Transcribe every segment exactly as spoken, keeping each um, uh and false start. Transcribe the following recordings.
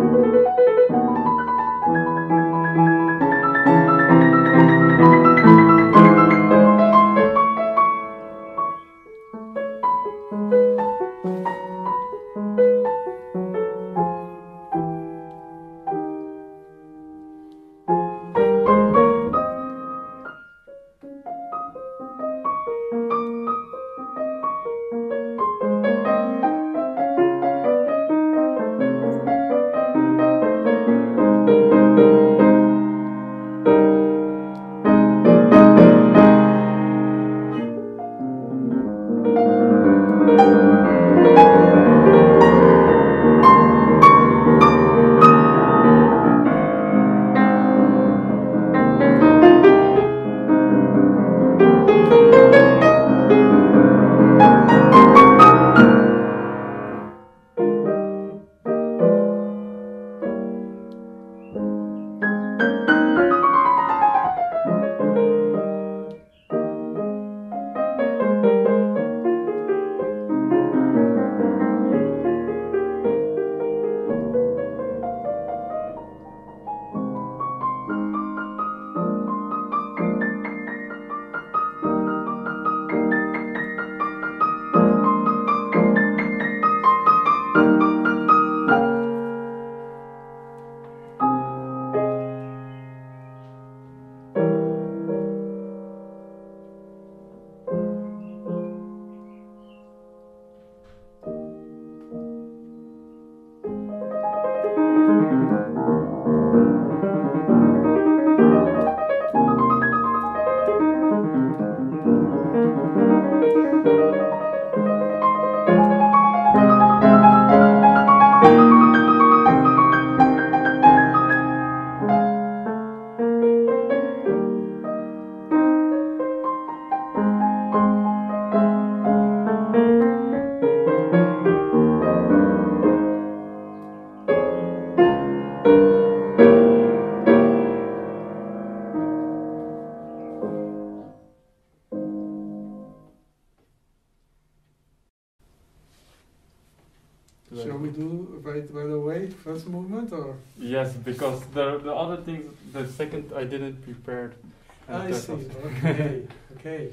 Shall we do right right away, first movement, or? Yes, because the the other things, the second I didn't prepare. I see. Okay, okay.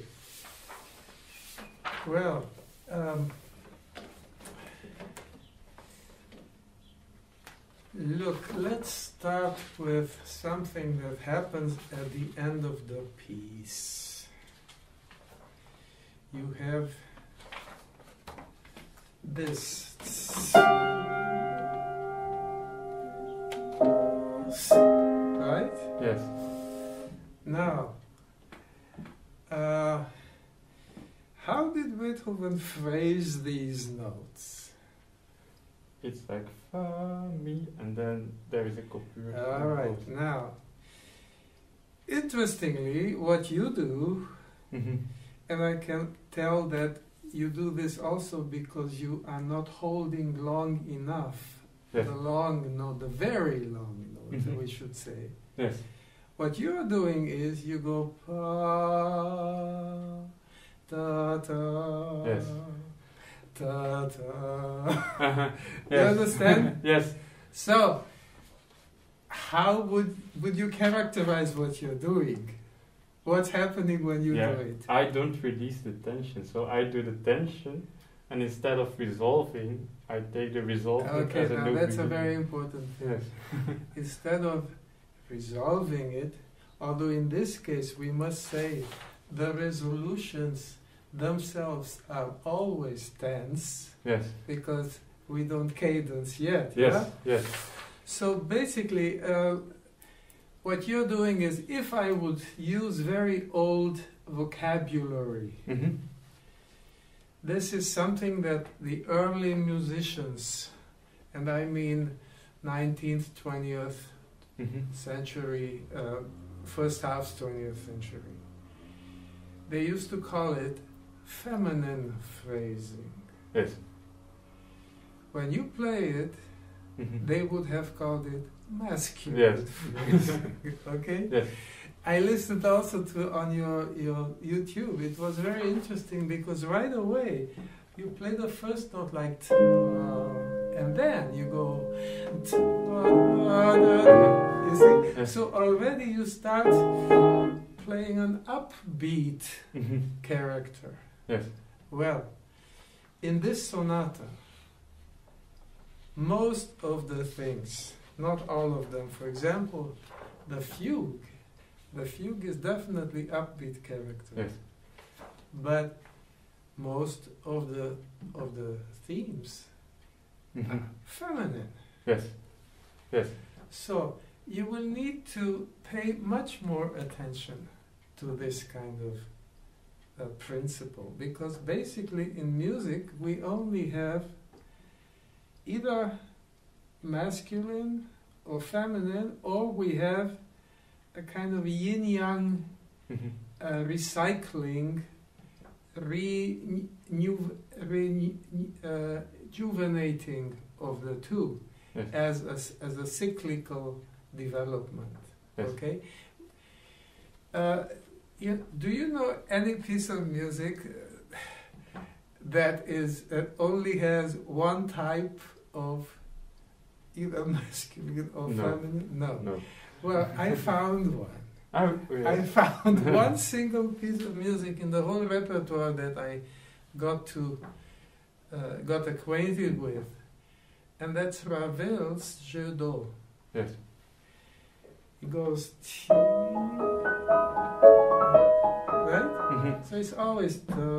Well, um, look, let's start with something that happens at the end of the piece. You have this. Right? Yes. Now, uh, how did Beethoven phrase these notes? It's like fa, mi, and then there is a coupure. All right. Now, interestingly, what you do, mm-hmm. and I can tell that you do this also because you are not holding long enough. Yes. The long note, the very long note, mm-hmm. we should say. Yes. What you're doing is you go pa, ta, ta, yes. ta, ta. Uh-huh. Yes. You understand? Yes. So, how would would you characterize what you're doing? What's happening when you yeah. do it? I don't release the tension, so I do the tension, and instead of resolving, I take the resolving okay, as a now note. that's a very important thing. Yes. Instead of resolving it, although in this case we must say the resolutions themselves are always tense. Yes. Because we don't cadence yet. Yes. Yeah? Yes. So basically, uh, what you're doing is, if I would use very old vocabulary, mm-hmm. this is something that the early musicians, and I mean nineteenth, twentieth mm-hmm. century, uh, first half twentieth century, they used to call it feminine phrasing. Yes. When you play it, mm-hmm. they would have called it masculine. Yes. phrasing. Okay? Yes. I listened also to on your, your YouTube. It was very interesting because right away you play the first note like t- uh, and then you go t- uh, You see? Yes. So already you start playing an upbeat Mhm. character. Yes. Well, in this sonata, most of the things, not all of them, for example, the fugue, the fugue is definitely upbeat character. Yes. But most of the of the themes Mhm. are feminine. Yes. Yes. So you will need to pay much more attention to this kind of uh, principle, because basically in music we only have either masculine or feminine, or we have a kind of yin-yang Mhm. uh, recycling, reju- rejuvenating of the two Yes. as a, s- as a cyclical development. Yes. Okay. Uh, you, do you know any piece of music uh, that is that only has one type of either masculine or No. feminine? No. No. Well, I found one. Oh, yes. I found one single piece of music in the whole repertoire that I got to uh, got acquainted with, and that's Ravel's Jeu d'eau. Yes. It goes right, Mhm. so it's always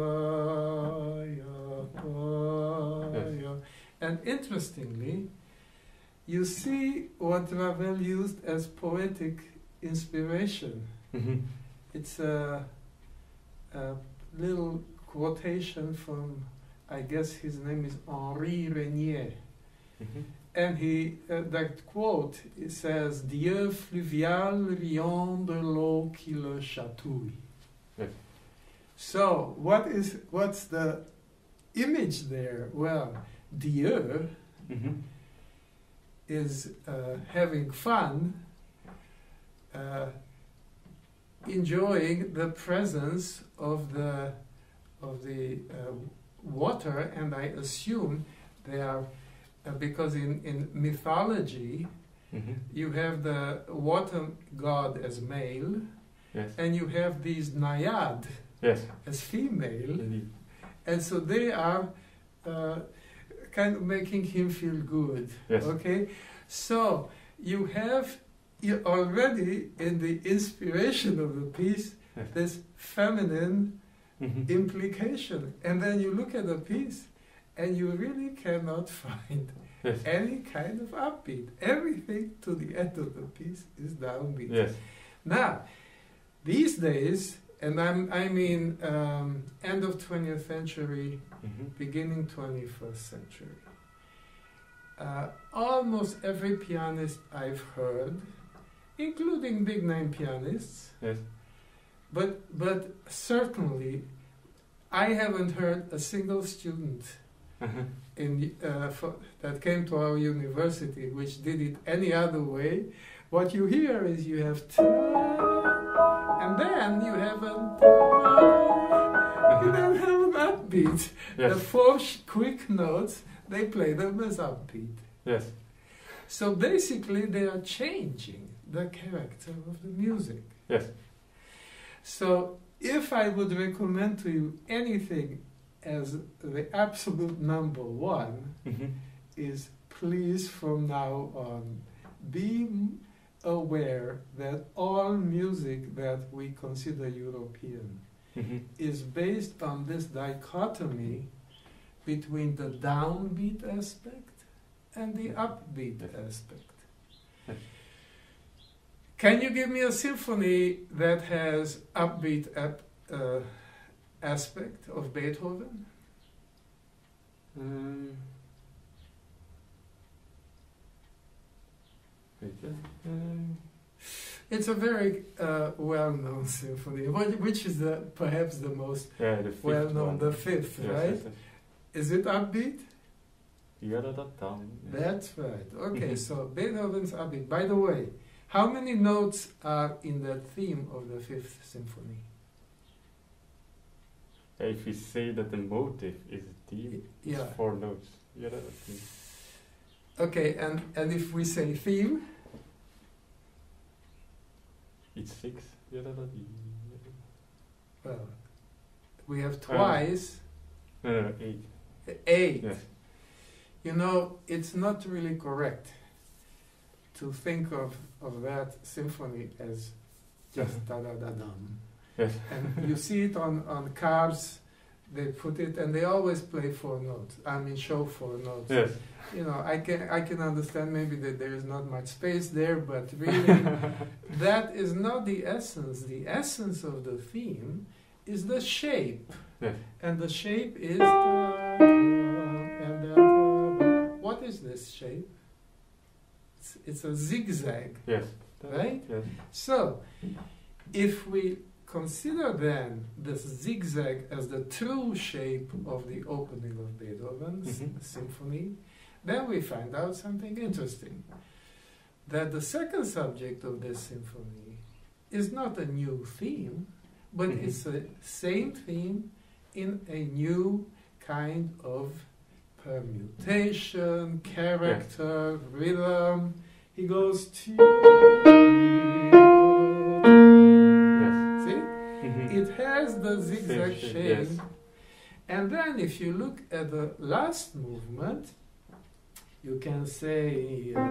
ta-ya, ta-ya. And interestingly, you see what Ravel used as poetic inspiration. Mhm. It's a, a little quotation from, I guess his name is Henri Régnier. Mhm. And he, uh, that quote, it says, Dieu fluvial riant de l'eau qui le chatouille. Yes. So, what is, what's the image there? Well, Dieu Mhm. is uh, having fun, uh, enjoying the presence of the of the uh, water, and I assume they are uh, because in in mythology Mhm. you have the water god as male, Yes. and you have these naiad Yes. as female, Indeed. and so they are uh, kind of making him feel good. Yes. Okay, so you have you already in the inspiration of the piece Yes. this feminine Mhm. implication, and then you look at the piece and you really cannot find Yes. any kind of upbeat. Everything to the end of the piece is downbeat. Yes. Now, these days, and I'm, I mean um, end of twentieth century, Mhm. beginning twenty-first century, uh, almost every pianist I've heard, including big name pianists, Yes. but but certainly I haven't heard a single student Mhm. in uh, for, that came to our university which did it any other way. What you hear is you have ta, and then you have a ta, you then have an upbeat. The Yes. four sh- quick notes, they play them as upbeat. Yes. So basically they are changing the character of the music. Yes. So if I would recommend to you anything as the absolute number one, Mhm. is please from now on be m- aware that all music that we consider European Mhm. is based on this dichotomy between the downbeat aspect and the upbeat Yes. aspect. Yes. Can you give me a symphony that has upbeat ap- uh, aspect of Beethoven? Um, wait, uh, um, It's a very uh, well-known symphony, wh- which is the, perhaps the most yeah, the fifth well-known, one. the fifth, Yes, right? yes, yes. Is it upbeat? Yadadatam, yes. That's right. Okay, Mhm. so Beethoven's upbeat. By the way, how many notes are in the theme of the Fifth Symphony? If we say that the motive is D, Yeah. it's four notes. Yadadatam. Okay, and, and if we say theme, It's six. Well, we have twice No, no, no, eight. eight. Yes. You know, it's not really correct to think of, of that symphony as just da da da dum. Yes. And you see it on, on cars, they put it, and they always play four notes. I mean, show four notes. Yes. You know, I can I can understand maybe that there is not much space there, but really, that is not the essence. The essence of the theme is the shape, Yes. and the shape is the and the, what is this shape? It's, it's a zigzag, Yes. right? Yes. So, if we consider then this zigzag as the true shape of the opening of Beethoven's Mhm. symphony, then we find out something interesting. That the second subject of this symphony is not a new theme, but Mhm. it's the same theme in a new kind of permutation, character, rhythm. He goes to... Yes. See? Mhm. It has the zigzag Same shape, shape. yes. And then if you look at the last movement, you can say, uh,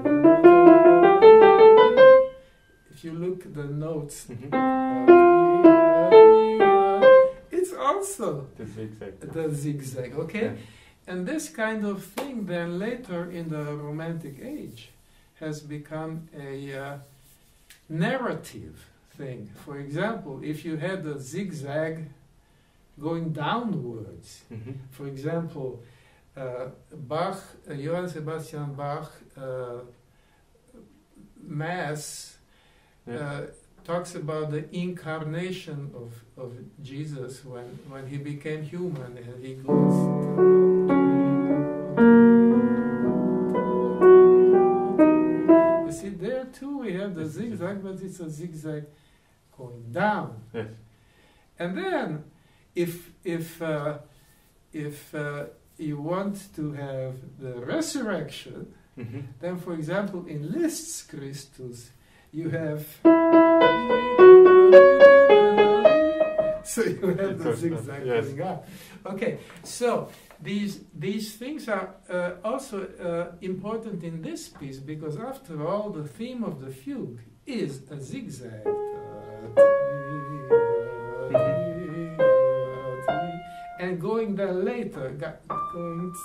if you look at the notes, Mhm. it's also The zigzag. the zigzag, okay? Yeah. And this kind of thing then later in the Romantic age has become a uh, narrative thing. For example, if you had a zigzag going downwards, Mhm. for example, uh, Bach, uh, Johann Sebastian Bach, uh, Mass Yeah. uh, talks about the incarnation of, of Jesus when, when he became human, and he goes. You see, there too we have the zigzag, but it's a zigzag going down. Yes. And then, if if uh, if uh, you want to have the resurrection, Mhm. then, for example, in Liszt's Christus, you have. So you have the It's a- zigzag yes. going up. Okay, so these these things are uh, also uh, important in this piece because, after all, the theme of the fugue is a zigzag. And going there later, ga- going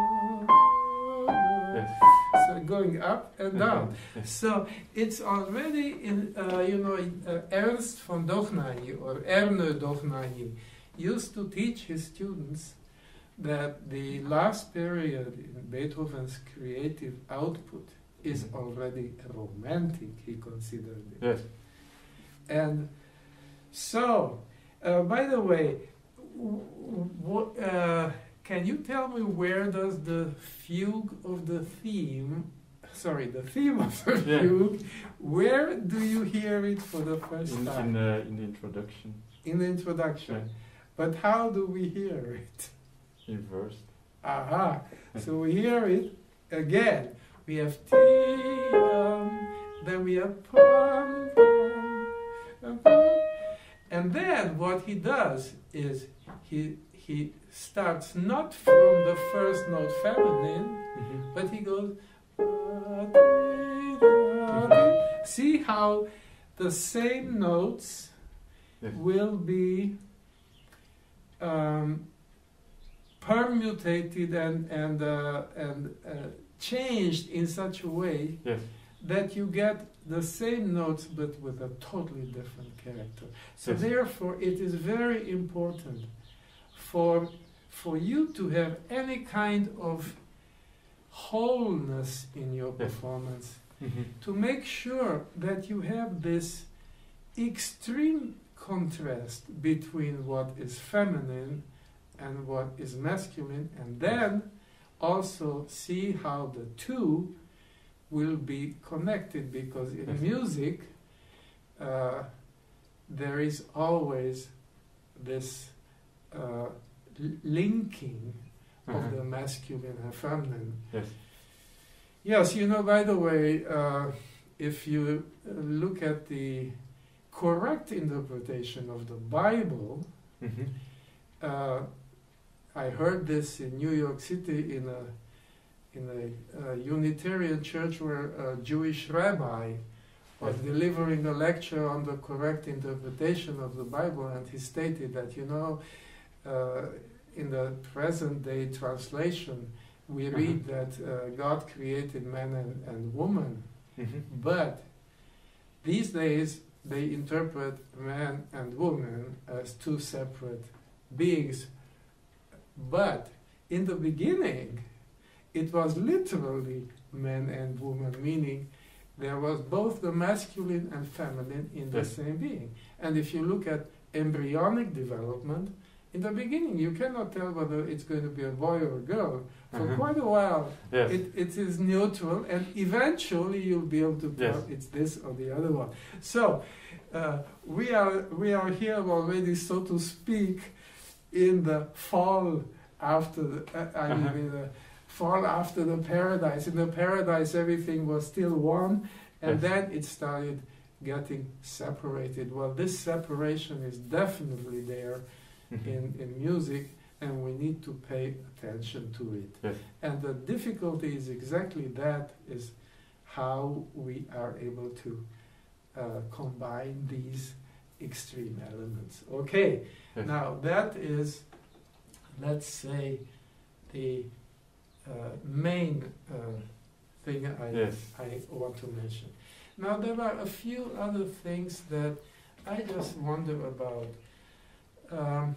Yes. so going up and down. Mhm. Yes. So it's already in, uh, you know, uh, Ernst von Dohnanyi or Erne Dohnanyi used to teach his students that the last period in Beethoven's creative output is Mhm. already romantic, he considered it. Yes. And so, uh, by the way, w- w- uh, can you tell me where does the fugue of the theme, sorry, the theme of the Yeah. fugue, where do you hear it for the first In, time? in, uh, in the introduction. In the introduction. Yeah. But how do we hear it? Inversed. Aha! So we hear it again. We have T-um, then we have pum, pum, pum. And then what he does is he he starts not from the first note feminine, Mhm. but he goes. See how the same notes Yes. will be um, permutated and and uh, and uh, changed in such a way Yes. that you get the same notes but with a totally different character. So Yes. therefore it is very important for for you to have any kind of wholeness in your Yes. performance, Mhm. to make sure that you have this extreme contrast between what is feminine and what is masculine, and then also see how the two will be connected, because in Yes. music uh, there is always this uh, l- linking of Uh-huh. the masculine and feminine. Yes. Yes, you know, by the way, uh, if you uh, look at the correct interpretation of the Bible, Mhm. uh, I heard this in New York City in a in a uh, Unitarian church where a Jewish rabbi was Yes. delivering a lecture on the correct interpretation of the Bible, and he stated that, you know, uh, in the present day translation, we Mhm. read that uh, God created man and, and woman, Mhm. but these days they interpret man and woman as two separate beings. But in the beginning, it was literally man and woman, meaning there was both the masculine and feminine in the Yes. same being. And if you look at embryonic development, in the beginning you cannot tell whether it's going to be a boy or a girl. For Mhm. quite a while, Yes. it, it is neutral, and eventually you'll be able to tell Yes. it's this or the other one. So uh, we are we are here already, so to speak, in the fall after the, uh, I mean, Uh-huh. in the fall after the paradise. In the paradise, everything was still one, and Yes. then it started getting separated. Well, this separation is definitely there Mhm. in, in music, and we need to pay attention to it. Yes. And the difficulty is exactly that, is how we are able to uh, combine these extreme elements. Okay, Yes. now that is, let's say, the uh, main uh, thing I, Yes. I want to mention. Now there are a few other things that I just wonder about. Um,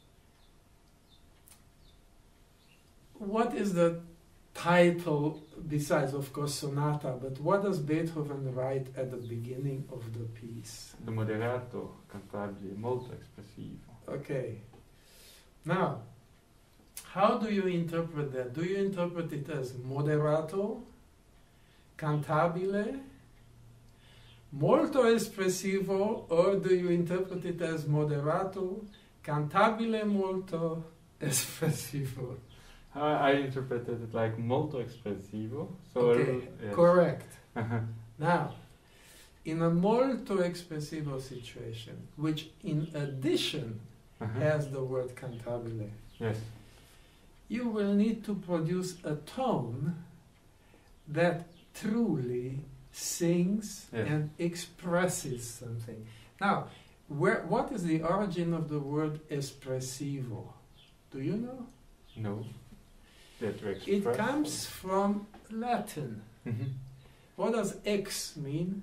what is the title, besides of course sonata, but what does Beethoven write at the beginning of the piece? De moderato cantabile molto espressivo. Okay. Now, how do you interpret that? Do you interpret it as moderato, cantabile, molto espressivo, or do you interpret it as moderato, cantabile, molto espressivo? I, I interpreted it like molto espressivo. So Okay, yes. correct. Uh-huh. Now, in a molto espressivo situation, which in addition Uh-huh. has the word cantabile, Yes. you will need to produce a tone that truly sings Yes. and expresses something. Now, where, what is the origin of the word espressivo? Do you know? No. That to express. It comes from Latin. Mhm. What does ex mean?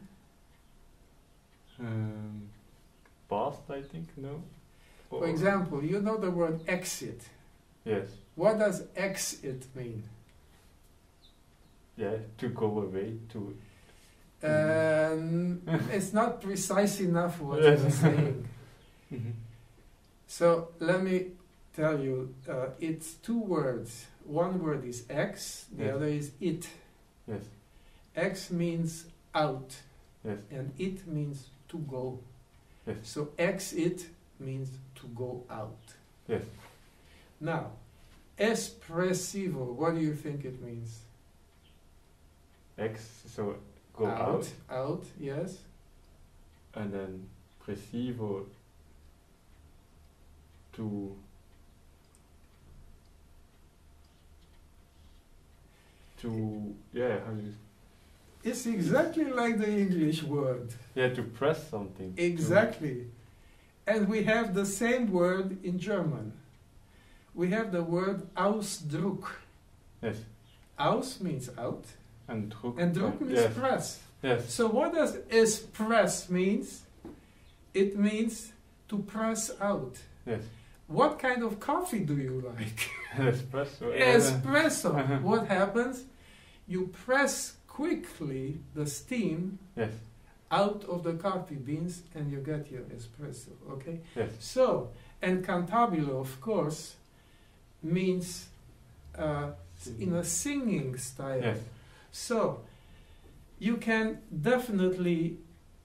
Um, past, I think. No. For Or- example, you know the word exit. Yes. What does exit mean? Yeah. To go away. To. Um, it's not precise enough what Yes. you're saying. Mhm. So let me tell you, uh, it's two words. One word is ex, the Yes. other is it. Yes. Ex means out, Yes. and it means to go. Yes. So exit means to go out. Yes. Now, espressivo, what do you think it means? Ex. So go out. out, out, yes. And then pressivo. To. To. Yeah. How do you. It's exactly like the English word. Yeah. To press something. to- Exactly. And we have the same word in German. We have the word Ausdruck. Yes. Aus means out, And Druck. and Druck uh, means yes. press. Yes. So what does express means? It means to press out. Yes. What kind of coffee do you like? Espresso. uh, Espresso. Uh-huh. What happens? You press quickly the steam Yes. out of the coffee beans and you get your espresso, okay? Yes. So, and cantabile, of course, means uh, in a singing style. Yes. So, you can definitely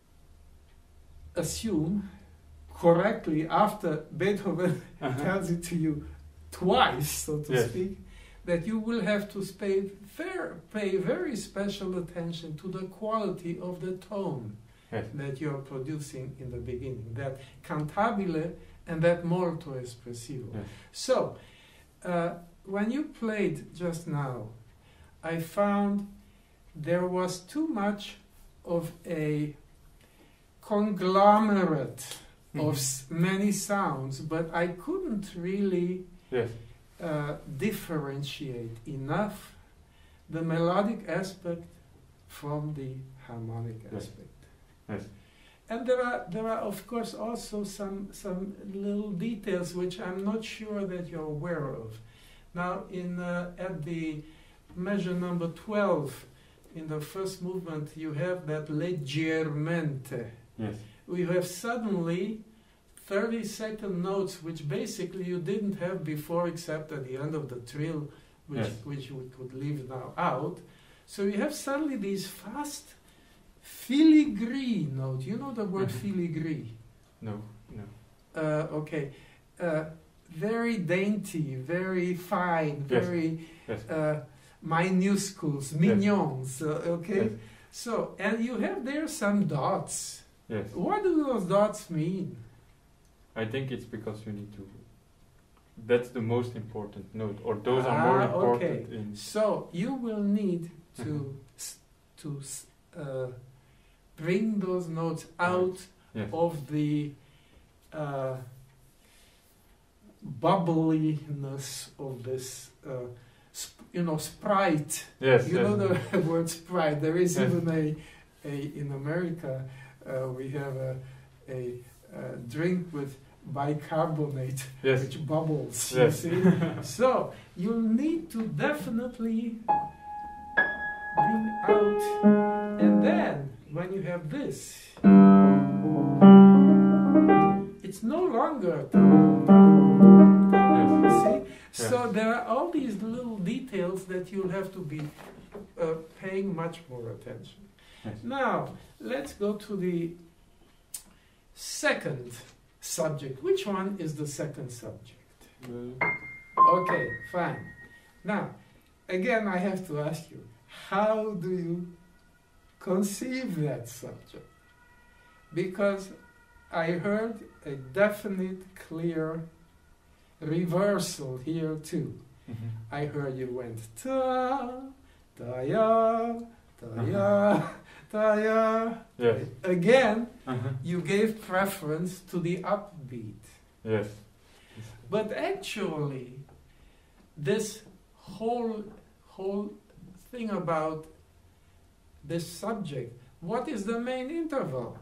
assume correctly, after Beethoven Uh-huh. tells it to you twice, so to Yes. speak, that you will have to pay, fair, pay very special attention to the quality of the tone. Yes. that you are producing in the beginning, that cantabile and that molto espressivo. Yes. So, uh, when you played just now, I found there was too much of a conglomerate Mhm. of s- many sounds, but I couldn't really Yes. uh, differentiate enough the melodic aspect from the harmonic Yes. aspect. Yes. And there are there are of course also some some little details which I'm not sure that you're aware of. Now in uh, at the measure number twelve in the first movement you have that leggermente. Yes. We have suddenly thirty second notes which basically you didn't have before except at the end of the trill which Yes. which we could leave now out. So you have suddenly these fast filigree note. You know the word Mhm. filigree? No. No. Uh, okay. Uh, very dainty, very fine, Yes. very Yes. uh, minuscules, mignons. Uh, okay. Yes. So, and you have there some dots. Yes. What do those dots mean? I think it's because you need to. That's the most important note, or those are Ah, more okay. important in. So you will need to Mhm. s- to s- uh, bring those notes out Yes. of the uh, bubbliness of this, uh, sp- you know, sprite. Yes. You yes. know the word sprite. There is Yes. even a, a in America. Uh, we have a, a, uh drink with bicarbonate, Yes. which bubbles. Yes. You see. So you need to definitely bring out, and then when you have this, it's no longer. See? So there are all these little details that you'll have to be uh, paying much more attention. Yes. Now, let's go to the second subject. Which one is the second subject? Uh, Okay, fine. Now, again, I have to ask you, how do you conceive that subject? Because I heard a definite, clear reversal here too. mhm. I heard you went ta, ta ya, ta ya, ta ya. Yes. Again, Uh-huh. you gave preference to the upbeat. Yes. But actually, this whole whole thing about this subject, what is the main interval?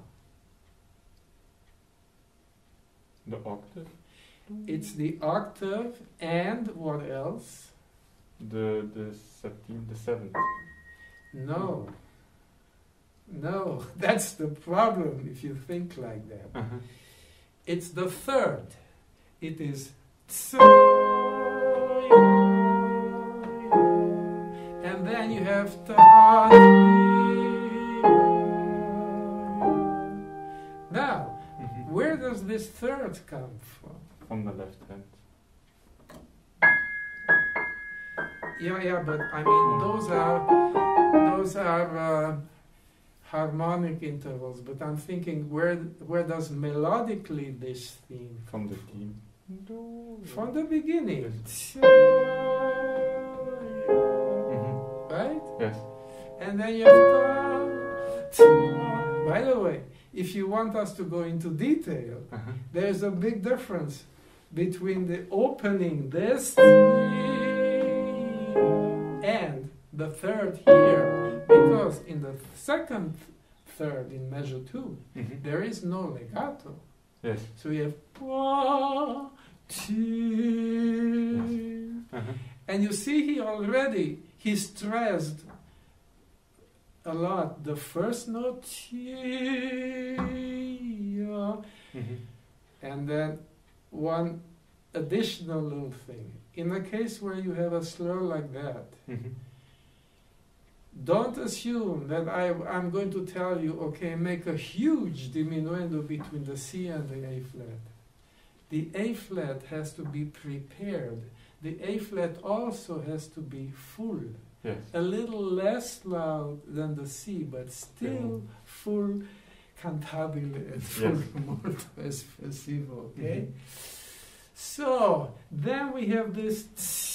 The octave. It's the octave and what else? The the septime, the seventh. No. No, that's the problem if you think like that. Uh-huh. It's the third. It is and then you have now. Mhm. Where does this third come from? From the left hand. Yeah, yeah, but I mean those are those are uh, harmonic intervals. But I'm thinking, where where does melodically this theme From the theme. from the beginning? Mhm. Right? Yes. And then you have ta, ta. By the way, if you want us to go into detail, Uh-huh. there's a big difference between the opening this and the third here, because in the second third in measure two Mhm. there is no legato, Yes. so you have pa, ti. Uh-huh. And you see he already he stressed a lot the first note, ti, ya. Mhm. And then one additional little thing. In a case where you have a slur like that, Mhm. don't assume that I, I'm going to tell you, okay, make a huge diminuendo between the C and the A flat. The A flat has to be prepared. The A flat also has to be full. Yes. A little less loud than the C, but still full, cantabile et Yes. fuga molto espressivo, okay? Mhm. So, then we have this.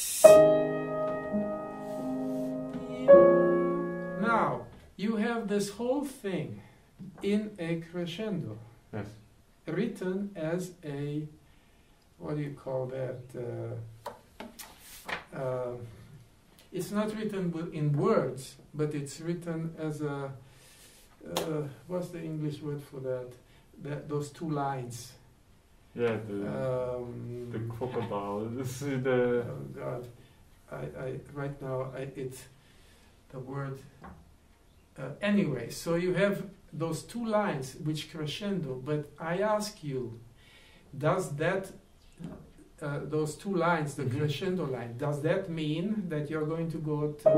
Now, you have this whole thing in a crescendo, Yes. written as a, what do you call that? Uh, uh, it's not written wi- in words, but it's written as a, uh, what's the English word for that? That those two lines. Yeah, the, Um, the crocodile. This is the. Oh God, I, I right now I it's the word. Uh, anyway, so you have those two lines which crescendo, but I ask you, does that uh, those two lines, the Mhm. crescendo line, does that mean that you're going to go to?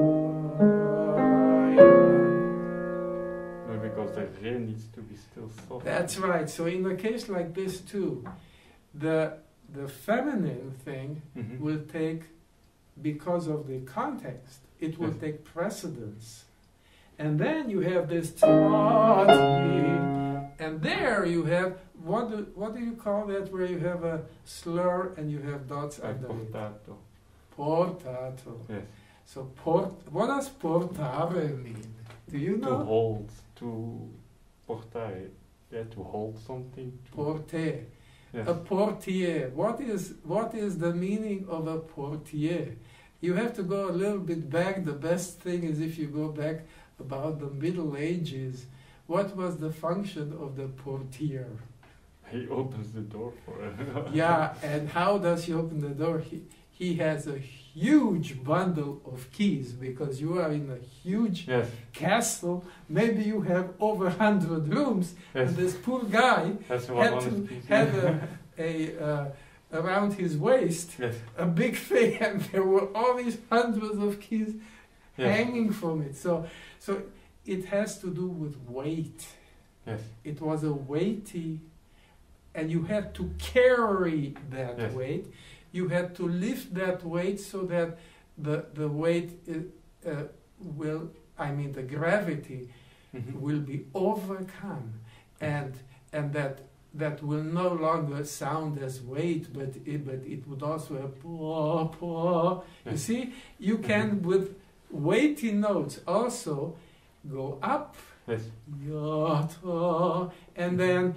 No, because the re needs to be still soft. That's right. So in a case like this too, the the feminine thing Mhm. will take, because of the context, it will Yes. take precedence. And then you have this ta-ti, and there you have, what do, what do you call that, where you have a slur and you have dots Like under it? portato. Portato. Yes. So port, what does portare mean? Do you To know? hold, to portare. Yeah, to hold something. To, Porte. yes. A portier. What is what is the meaning of a portier? You have to go a little bit back. The best thing is if you go back about the Middle Ages. What was the function of the portier? He opens the door for it. Yeah, and how does he open the door? He, he has a huge bundle of keys, because you are in a huge Yes. castle. Maybe you have over a hundred rooms, Yes. and this poor guy That's one had honest to piece. had a, a uh, around his waist Yes. a big thing, and there were all these hundreds of keys Yes. hanging from it. So, so it has to do with weight. Yes. It was a weighty, and you had to carry that Yes. weight. You had to lift that weight so that the the weight uh, uh, will, I mean, the gravity Mhm. will be overcome, and and that that will no longer sound as weight, but it, but it would also have pua, pua. You Yes. see, you can with weighty notes also go up, Yes. yata, and then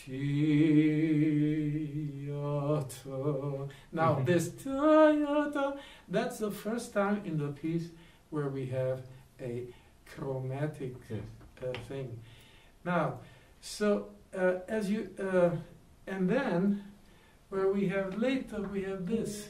ti, yata. Now Mhm. this ta, yata, that's the first time in the piece where we have a chromatic Yes. uh, thing. Now, so uh, as you, uh, and then where we have later, we have this,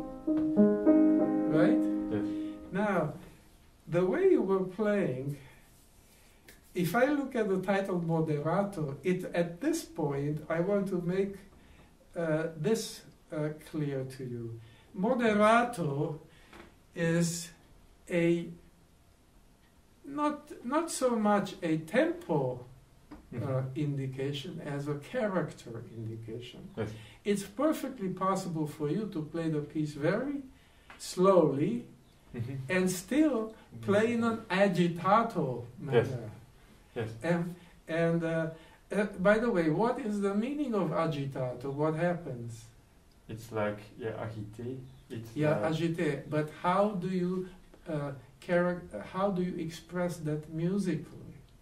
right? Yes. Now, the way you were playing, if I look at the title Moderato, it at this point I want to make uh, this uh, clear to you. Moderato is a not not so much a tempo uh, Mhm. indication as a character indication. Yes. It's perfectly possible for you to play the piece very slowly Mhm. and still play in an agitato manner. Yes. Yes. And and uh, uh, by the way, what is the meaning of agitato? What happens? It's like, yeah, agité. It's Yeah, uh, agite. But how do you uh, charac- How do you express that musically?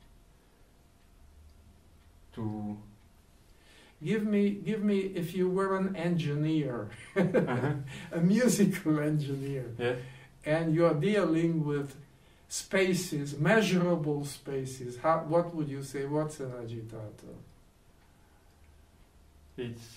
to. Give me, give me. If you were an engineer, Uh-huh. a musical engineer, Yes. and you are dealing with spaces, measurable spaces, how, what would you say? What's an agitato? It's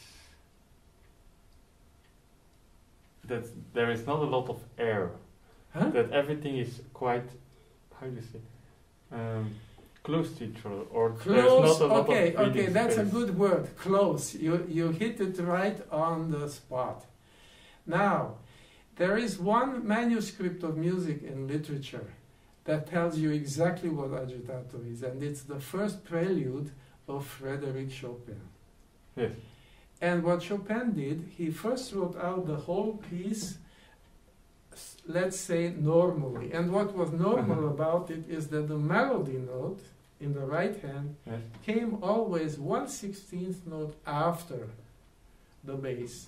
that there is not a lot of air. Huh? That everything is quite, how do you say, um, close to each other, or there's Close. not a lot Okay, of okay, breathing that's a space. good word. Close. You you hit it right on the spot. Now, there is one manuscript of music in literature that tells you exactly what agitato is, and it's the first prelude of Frédéric Chopin. Yes. And what Chopin did, he first wrote out the whole piece, s- let's say normally. And what was normal Mhm. about it is that the melody note in the right hand Yes. came always one sixteenth note after the bass.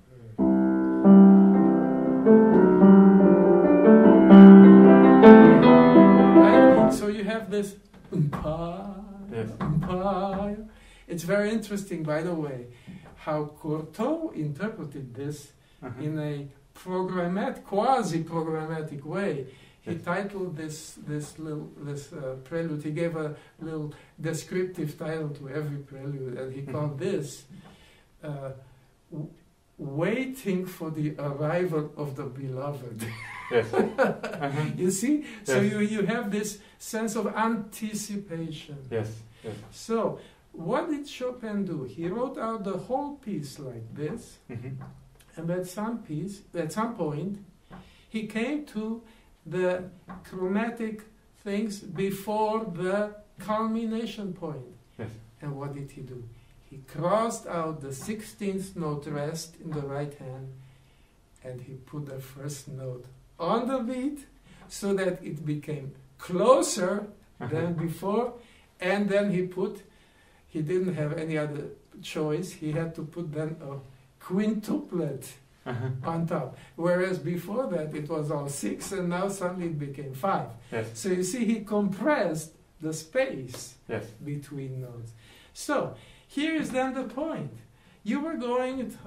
Right? So you have this umpa, Yes. umpa. It's very interesting, by the way, how Courtauld interpreted this Uh-huh. in a programmatic, quasi-programmatic way. He Yes. titled this this little this uh, prelude. He gave a little descriptive title to every prelude, and he called this uh, w- "Waiting for the Arrival of the Beloved." Yes. Uh-huh. You see, so Yes. you you have this sense of anticipation. Yes. Yes. So, what did Chopin do? He wrote out the whole piece like this. Mhm. And at some piece, at some point, he came to the chromatic things before the culmination point. Yes. And what did he do? He crossed out the sixteenth note rest in the right hand, and he put the first note on the beat so that it became closer than before. And then he put, he didn't have any other choice, he had to put then a quintuplet Uh-huh. on top. Whereas before that it was all six, and now suddenly it became five. Yes. So you see, he compressed the space Yes. between notes. So here is then the point. You were going to,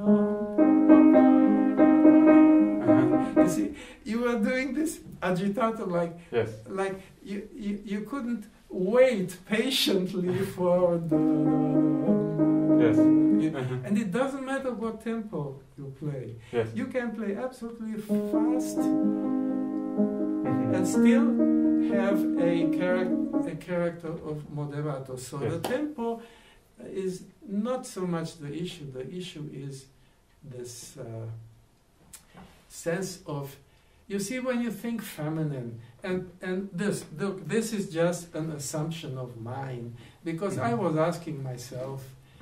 Uh-huh. you see, you were doing this agitato like Yes. like you, you, you couldn't wait patiently for the, Yes. you- Uh-huh. and it doesn't matter what tempo you play. Yes. You can play absolutely fast Mhm. and still have a, charac- a character of moderato. So Yes. the tempo is not so much the issue. The issue is this uh, sense of, you see, when you think feminine, and, and this, look, this is just an assumption of mine, because I was asking myself,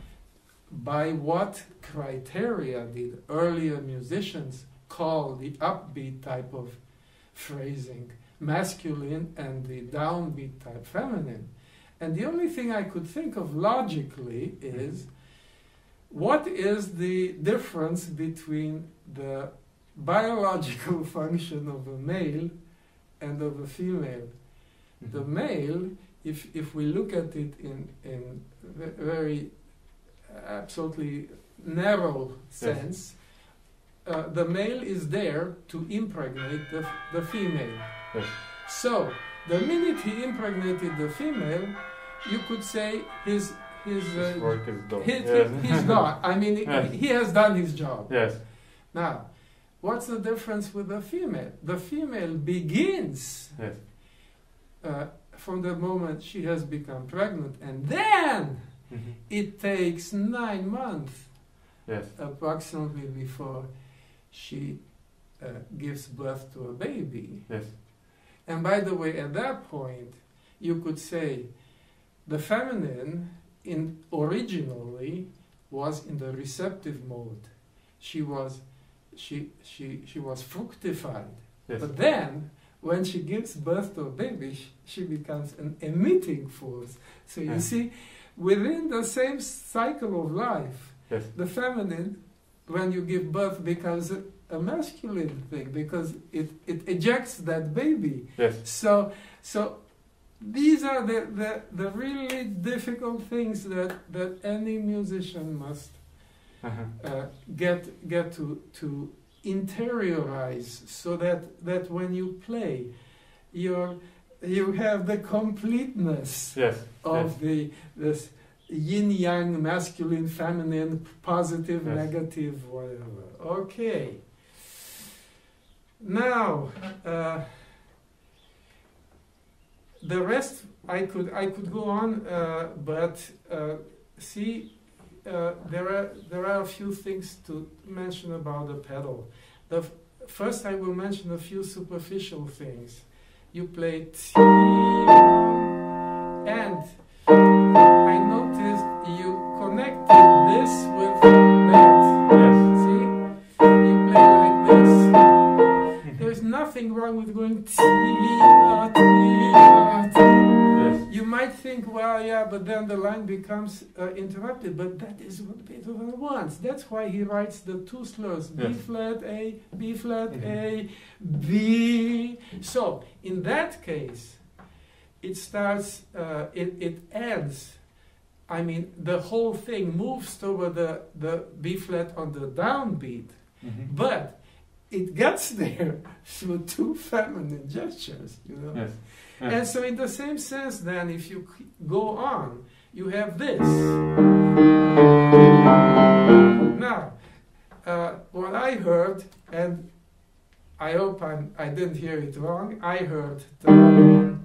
by what criteria did earlier musicians call the upbeat type of phrasing masculine and the downbeat type feminine? And the only thing I could think of logically is, what is the difference between the biological function of a male and of a female? The male, if, if we look at it in, in ve- very absolutely narrow sense, uh, the male is there to impregnate the, f- the female. Yes. So, the minute he impregnated the female, you could say his his His uh, work is done. his, Yes. he's gone. I mean, Yes. he has done his job. Yes. Now, what's the difference with the female? The female begins Yes. uh, from the moment she has become pregnant, and then Mhm. it takes nine months Yes. approximately before she uh, gives birth to a baby. Yes. And by the way, at that point, you could say the feminine in originally was in the receptive mode. She was she she she was fructified. Yes. But then when she gives birth to a baby, sh- she becomes an emitting force. So you Yeah. see, within the same cycle of life, Yes. the feminine, when you give birth, becomes a, a masculine thing because it, it ejects that baby. Yes. So, so these are the, the, the really difficult things that, that any musician must Uh-huh. uh, get get to to interiorize, so that, that when you play, you're, you have the completeness Yes. of Yes. the this yin yang, masculine, feminine, positive, Yes. negative, whatever. Okay. Now, uh, the rest I could I could go on, uh, but uh, see, uh, there are there are a few things to mention about the pedal. The f- first, I will mention a few superficial things. You play T, and I noticed you connected this with that. Yes. See, you play like this. There's nothing wrong with going T, T, T. Yes. You might think, well, but then the line becomes uh, interrupted. But that is what Beethoven wants. That's why he writes the two slurs: B Yes. flat A, B flat Mhm. A, B. So in that case, it starts. Uh, it it ends. I mean, the whole thing moves toward the the B flat on the downbeat, Mhm. but it gets there through two feminine gestures. You know. Yes. And Yes. so in the same sense then, if you c- go on, you have this. Now, uh, what I heard, and I hope I'm, I didn't hear it wrong, I heard Mhm.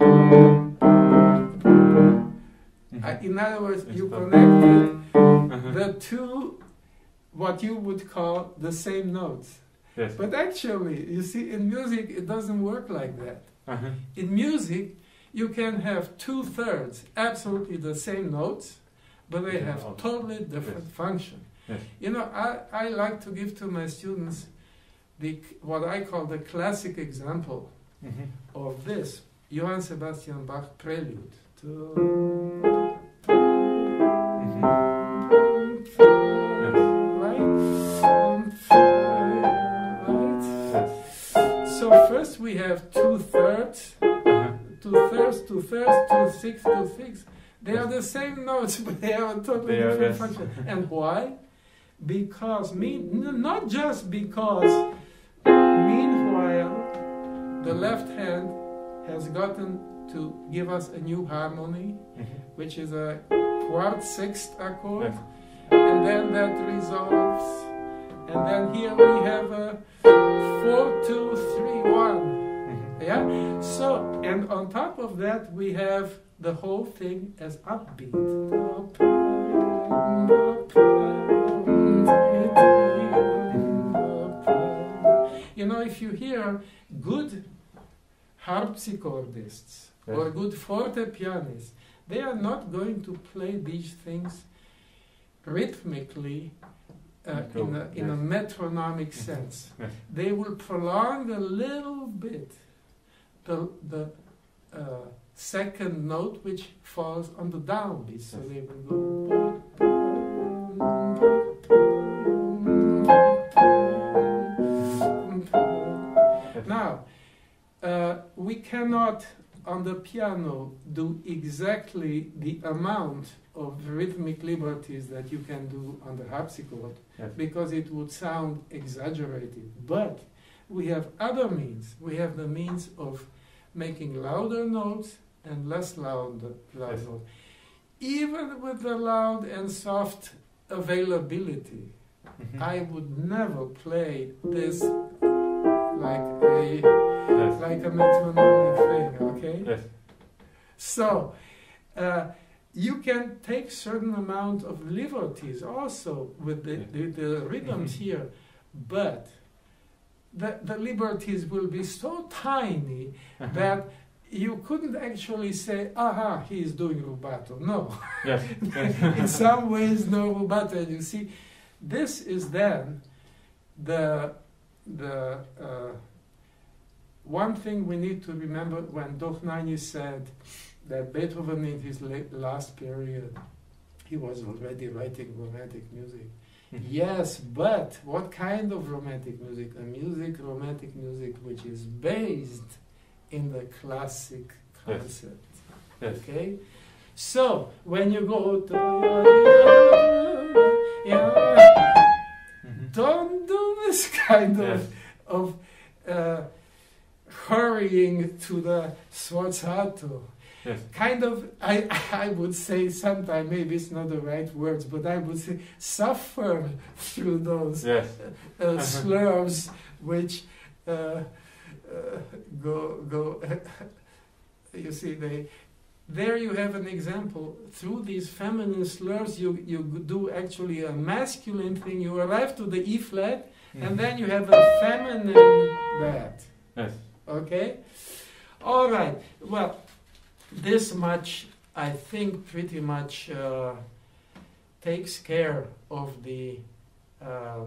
I, in other words, It's you the- connected Uh-huh. the two, what you would call the same notes. Yes. But actually, you see, in music, it doesn't work like that. Uh-huh. In music, you can have two thirds, absolutely the same notes, but they have Yes. totally different Yes. function. Yes. You know, I, I like to give to my students the what I call the classic example Mhm. of this. Johann Sebastian Bach Prelude. To Mhm. right? Right? Yes. So first we have two thirds. Uh-huh. Two thirds, two thirds, two six, two six. They are the same notes, but they have a totally They are, different yes. function. And why? Because mean n- not just because meanwhile the left hand has gotten to give us a new harmony, Mhm. which is a quart sixth accord, Yes. and then that resolves, and then here we have a four, two, three, one. Mhm. Yeah. So, and on top of that, we have the whole thing as upbeat. You know, if you hear good harpsichordists Yes. or good forte pianists, they are not going to play these things rhythmically uh, Cool. in, a, in a Yes. metronomic sense. Yes. They will prolong a little bit the, the uh, second note which falls on the downbeat. So Yes. they will go. Yes. Now, uh, we cannot on the piano do exactly the amount of rhythmic liberties that you can do on the harpsichord, Yes. because it would sound exaggerated. But we have other means. We have the means of making louder notes and less loud, loud Yes. notes. Even with the loud and soft availability, Mhm. I would never play this like a Yes. like a metronomic thing, okay? Yes. So, uh, you can take certain amount of liberties also with the, Yeah. the, the rhythms Mhm. here, but the, the liberties will be so tiny Uh-huh. that you couldn't actually say, aha, he is doing rubato. No. Yes. In some ways, no rubato. And you see, this is then the, the uh, one thing we need to remember when Dochnani said that Beethoven in his la- last period, he was already writing romantic music. Mhm. Yes, but what kind of romantic music? A music, romantic music, which is based in the classic Yes. concept. Yes. Okay? So, when you go to... Yeah, Mhm. don't do this kind Yes. of, of uh, hurrying to the sforzato. Yes. Kind of, I, I would say sometimes, maybe it's not the right words, but I would say suffer through those Yes. uh, slurs which uh, uh, go, go you see, they, there you have an example. Through these feminine slurs, you, you do actually a masculine thing. You arrive to the E flat, Mhm. and then you have a feminine that. Yes. Okay? All right. Well, this much, I think, pretty much uh, takes care of the, uh,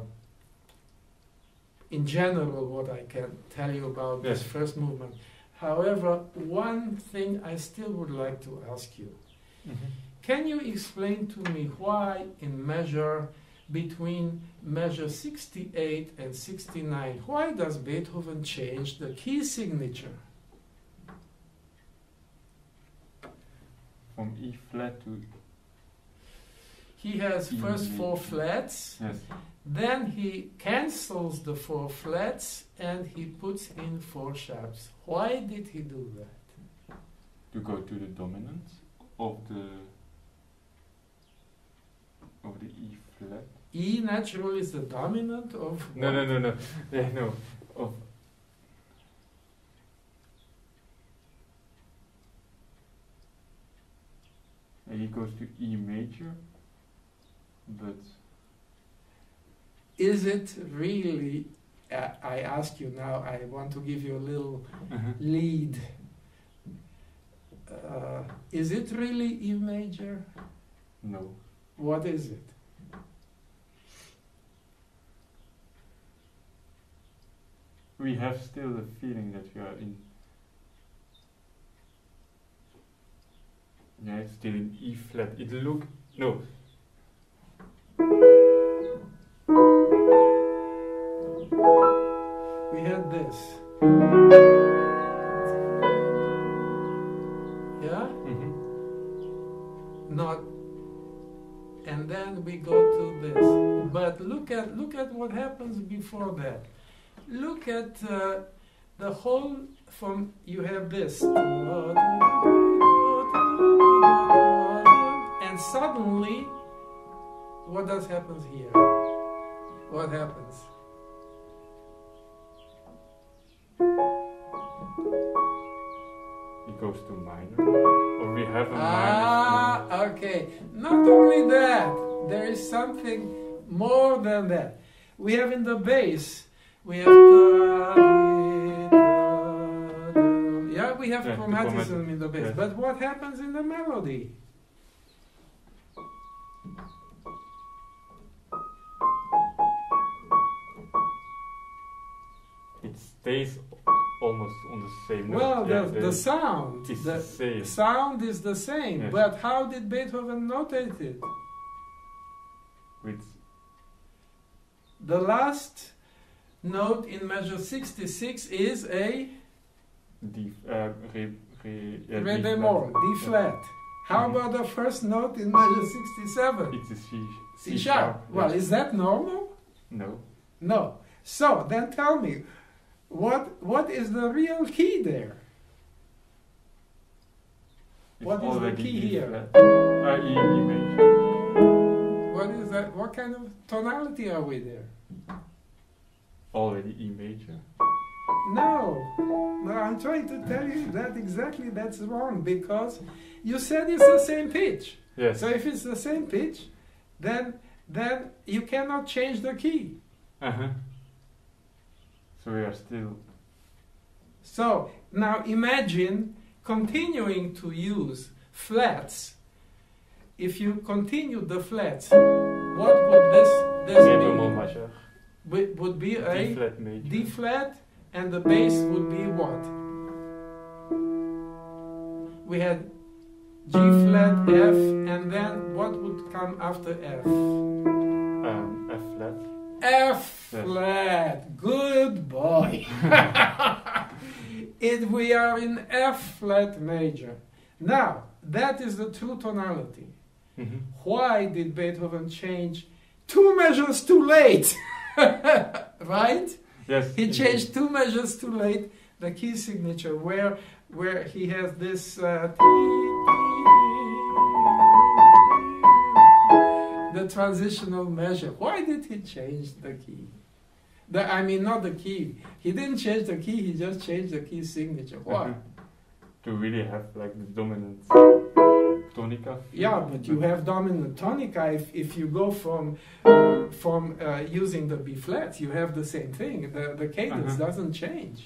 in general, what I can tell you about this Yes. first movement. However, one thing I still would like to ask you. Mhm. can you explain to me why in measure between measure sixty-eight and sixty-nine, why does Beethoven change the key signature? From E flat to He has E first major. four flats, yes. then he cancels the four flats and he puts in four sharps. Why did he do that? To go to the dominant of the of the E flat. E naturally is the dominant of No, what? no, no, no, yeah, no. Of and he goes to E major, but Is it really, uh, I ask you now, I want to give you a little lead. Uh, is it really E major? no. What is it? We have still the feeling that we are in. Yeah, it's still in E flat. It look no. We had this. Yeah? Mm-hmm. Not, and then we go to this. But look at look at what happens before that. Look at uh, the whole from you have this, and suddenly, what does happens here? What happens? It goes to minor, or we have a Ah, minor. okay. Not only that, there is something more than that. We have in the bass, we have da, di, da, da. Yeah, we have Yeah, the chromatism chromatic- in the bass. yes. But what happens in the melody? It stays almost on the same note. Well, Yeah, the, the sound, it's the the same. sound is the same. Yes. But how did Beethoven notate it? With The last note in measure sixty-six is a D, uh, re, re, yeah, re D bemol, flat. D flat. How Mhm. about the first note in measure sixty-seven? It's a C, C sharp. Well, yeah. is that normal? No. No. So then tell me, what what is the real key there? It's What is the already key E here? flat. Uh, E, E major. What is that? What kind of tonality are we there? Already E major. No, no. I'm trying to tell you that exactly that's wrong because you said it's the same pitch. Yes. So if it's the same pitch, then then you cannot change the key. Uh-huh. So we are still. So now imagine continuing to use flats. If you continue the flats, what would this this Ré bemol be? majeur. Would would be D a flat major. D flat, and the bass would be what? We had G flat, F, and then what would come after F? Um, F flat. F Yes. flat. Good boy. It we are in F flat major. Now, that is the true tonality. Mm-hmm. Why did Beethoven change two measures too late? Right? Yes. He indeed. changed two measures too late the key signature where where he has this uh, the transitional measure. Why did he change the key? The, I mean, not the key. He didn't change the key. He just changed the key signature. Why? Mhm. To really have like the dominant tonica. Yeah, but you have dominant tonica if, if you go from from uh, using the B flat, you have the same thing. The the cadence Uh-huh. doesn't change.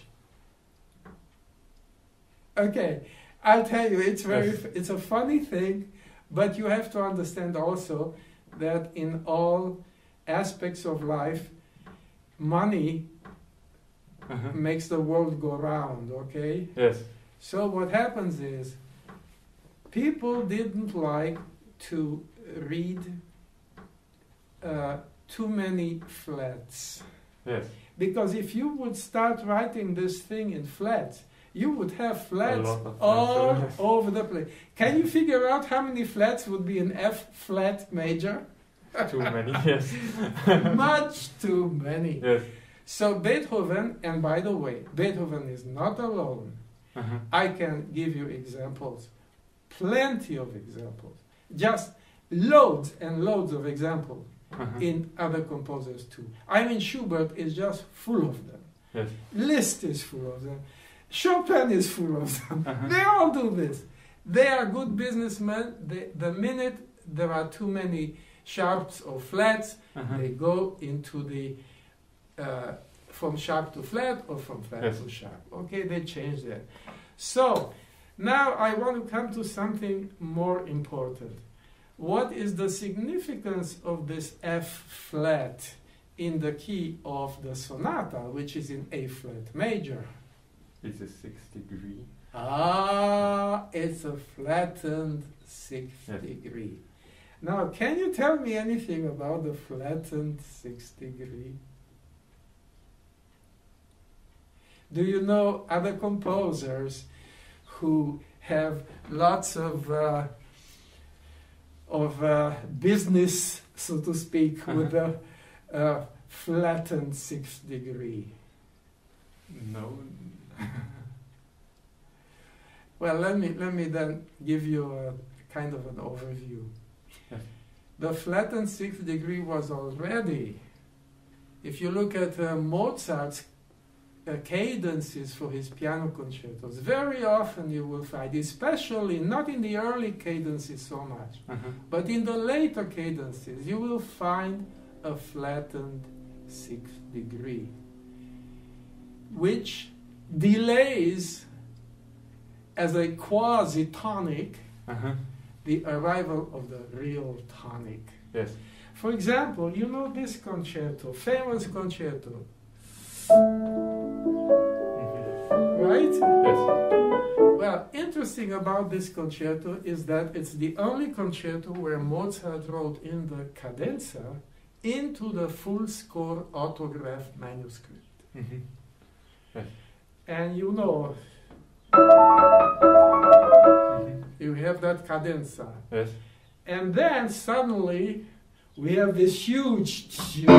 Okay, I'll tell you, it's very Yes. f- it's a funny thing, but you have to understand also that in all aspects of life, money Uh-huh. makes the world go round. Okay. Yes. So what happens is, people didn't like to read uh, too many flats. Yes. Because if you would start writing this thing in flats, you would have flats lot of all flats, yes. over the place. Can you figure out how many flats would be an F flat major? Too many, yes. Much too many. Yes. So Beethoven, and by the way, Beethoven is not alone. Uh-huh. I can give you examples, plenty of examples, just loads and loads of examples Uh-huh. in other composers too. I mean, Schubert is just full of them. Yes. Liszt is full of them. Chopin is full of them. Uh-huh. They all do this. They are good businessmen. They, the minute there are too many sharps or flats, Uh-huh. they go into the uh, from sharp to flat or from flat Yes. to sharp. Okay, they change that. So now I want to come to something more important. What is the significance of this F flat in the key of the sonata, which is in A flat major? It's a sixth degree. Ah, it's a flattened sixth Yes. degree. Now, can you tell me anything about the flattened sixth degree? Do you know other composers who have lots of uh, of uh, business, so to speak, with the uh, flattened sixth degree? No. Well, let me let me then give you a kind of an overview. Yes. The flattened sixth degree was already, if you look at uh, Mozart's uh, cadences for his piano concertos, very often you will find, especially not in the early cadences so much, Uh-huh. but in the later cadences, you will find a flattened sixth degree, which delays as a quasi-tonic Uh-huh. the arrival of the real tonic. Yes. For example, you know this concerto, famous concerto, Mm-hmm. right? Yes. Well, interesting about this concerto is that it's the only concerto where Mozart wrote in the cadenza into the full score autograph manuscript. Mm-hmm. Yes. And you know, Mm-hmm. you have that cadenza. Yes. And then suddenly we have this huge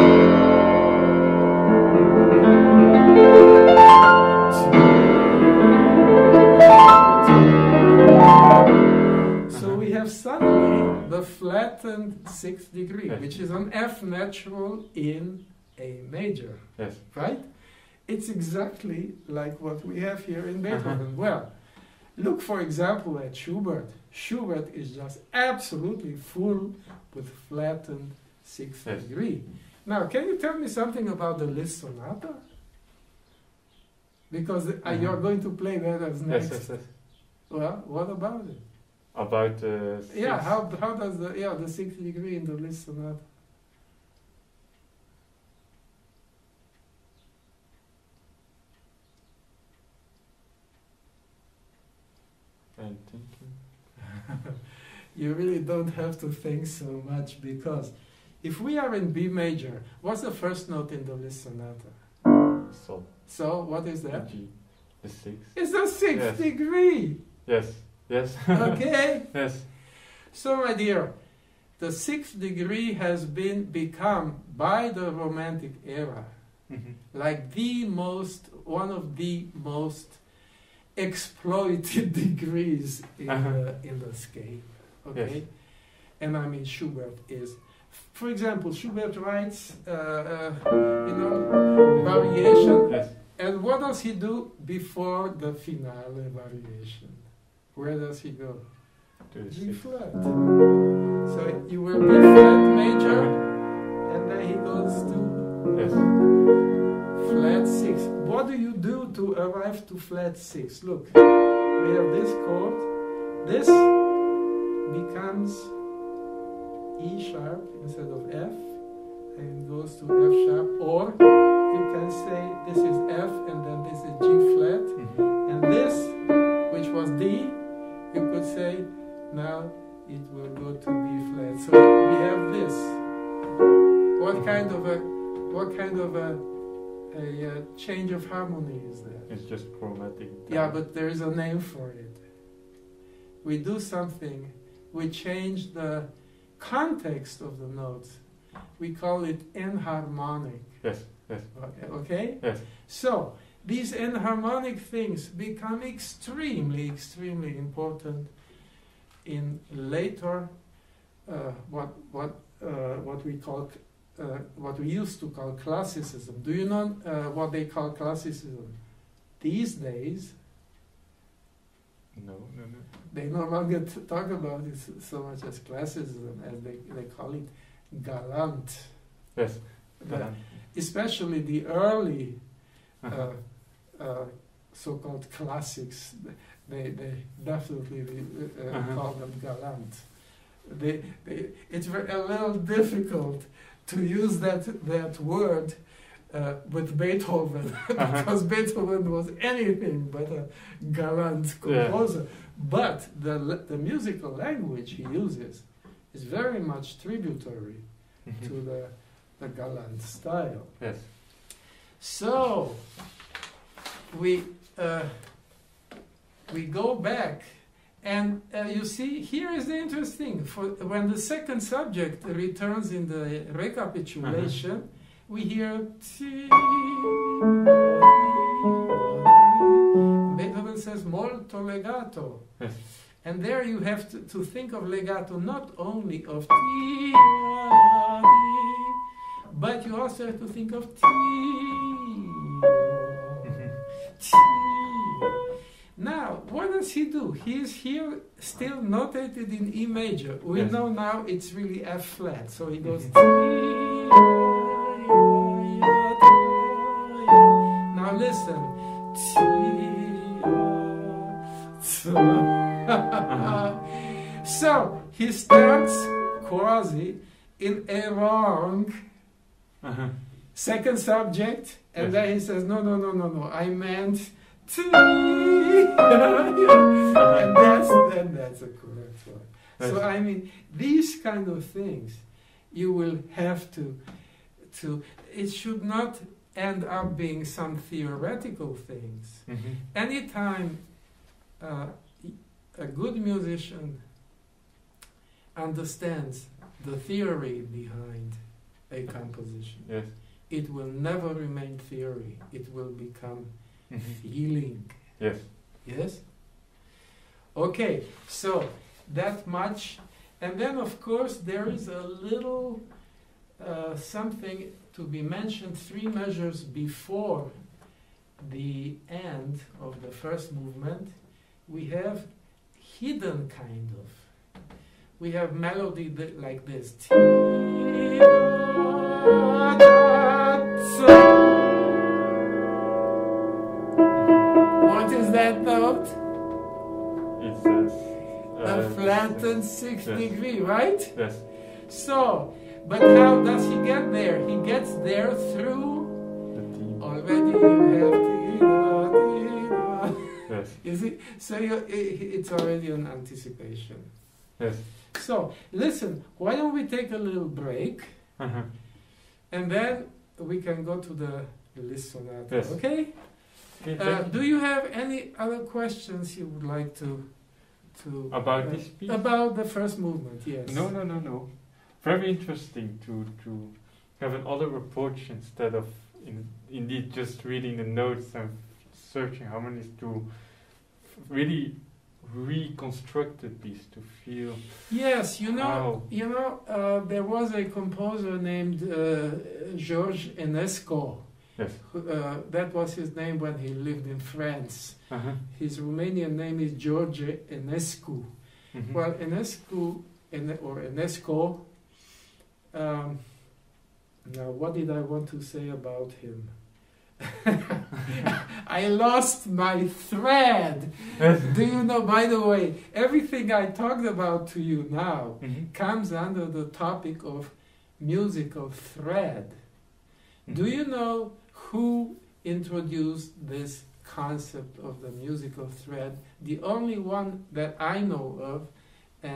so we have suddenly the flattened sixth degree, Yes. which is an F natural in A major, Yes. right? It's exactly like what we have here in Beethoven. Uh-huh. Well, look for example at Schubert. Schubert is just absolutely full with flattened sixth Yes. degree. Now, can you tell me something about the Liszt sonata? Because uh, Mhm. you're going to play that as Yes, next. yes, yes. Well, what about it? About uh, Yeah, six- how how does the yeah the sixth degree in the Liszt sonata? I'm thinking. You really don't have to think so much, because if we are in B major, what's the first note in the Liszt sonata? So So what is that? G, the sixth. It's the sixth Yes. degree. Yes. Yes. Okay. Yes. So my dear, the sixth degree has been become by the Romantic era Mm-hmm. like the most one of the most exploited degrees in Uh-huh. the in the scale. Okay. Yes. And I mean Schubert is, for example, Schubert writes uh, uh, you know variation. Yes. And what does he do before the finale variation? Where does he go? To the G sixth. flat. So you will B flat major, and then he goes to Yes. flat six. What do you do to arrive to flat six? Look, we have this chord. This becomes E sharp instead of F, and goes to F sharp. Or you can say this is F, and then this is G flat. Mm-hmm. And this, which was D, you could say now it will go to B flat. So we have this. What kind of a what kind of a, a, a change of harmony is that? It's just chromatic. Yeah, but there is a name for it. We do something, we change the context of the notes. We call it enharmonic. Yes, yes. Okay? Yes. So, these enharmonic things become extremely, extremely important in later, uh, what, what, uh, what we call, uh, what we used to call classicism. Do you know uh, what they call classicism? These days, No, no, no. they no longer t- talk about it s- so much as classicism, as they, they call it galant. Yes. The- Uh-huh. especially the early uh, Uh-huh. uh, so-called classics, they, they definitely uh, Uh-huh. call them galant. They, they, it's very, a little difficult to use that, that word uh, with Beethoven, Uh-huh. because Beethoven was anything but a galant composer. But the, l- the musical language he uses is very much tributary to Mhm. the, the galant style. Yes. So we uh, we go back, and uh, you see, here is the interesting. For when the second subject returns in the recapitulation, we hear ti- Beethoven says molto legato. Yes. And there you have to, to think of legato not only of ti, but you also have to think of ti. Ti. Now, what does he do? He is here still notated in E major. We Yes. know now it's really F flat, so he goes Mhm. ti. Now listen. Ti. So he starts quasi in a wrong Uh-huh. second subject, and Yes. then he says, no, no, no, no, no, I meant to. Uh-huh. And that's, then that's a correct one. Yes. So, I mean, these kind of things, you will have to, to, it should not end up being some theoretical things. Mhm. Anytime uh, a good musician understands the theory behind a composition, Yes. it will never remain theory. It will become Mhm. feeling. Yes. Yes? Okay, so that much. And then, of course, there is a little uh, something to be mentioned three measures before the end of the first movement. We have hidden kind of. We have melody that, like this. What is that note? It says. A uh, flattened six yes. degree, right? Yes. So, but how does he get there? He gets there through. The team. Already you have tina, tina. Yes. Is it? So you, i- it's already an anticipation. Yes. So listen, why don't we take a little break, Uh-huh. and then we can go to the Liszt sonata. Yes. Okay? Okay, Uh, thank do you. you have any other questions you would like to to About uh, this piece? about the first movement? Yes. No, no, no, no. Very interesting to to have another approach instead of in, indeed just reading the notes and searching harmonies to really reconstruct the piece to feel. Yes, you know, How? you know, uh, there was a composer named uh, Georges Enescu. Yes. Who, uh, that was his name when he lived in France. Uh-huh. His Romanian name is George Enescu. Mhm. Well, Enescu En- or Enesco. Um, now, what did I want to say about him? I lost my thread. Do you know, by the way, everything I talked about to you now Mhm. comes under the topic of musical thread. Do you know who introduced this concept of the musical thread? The only one that I know of, and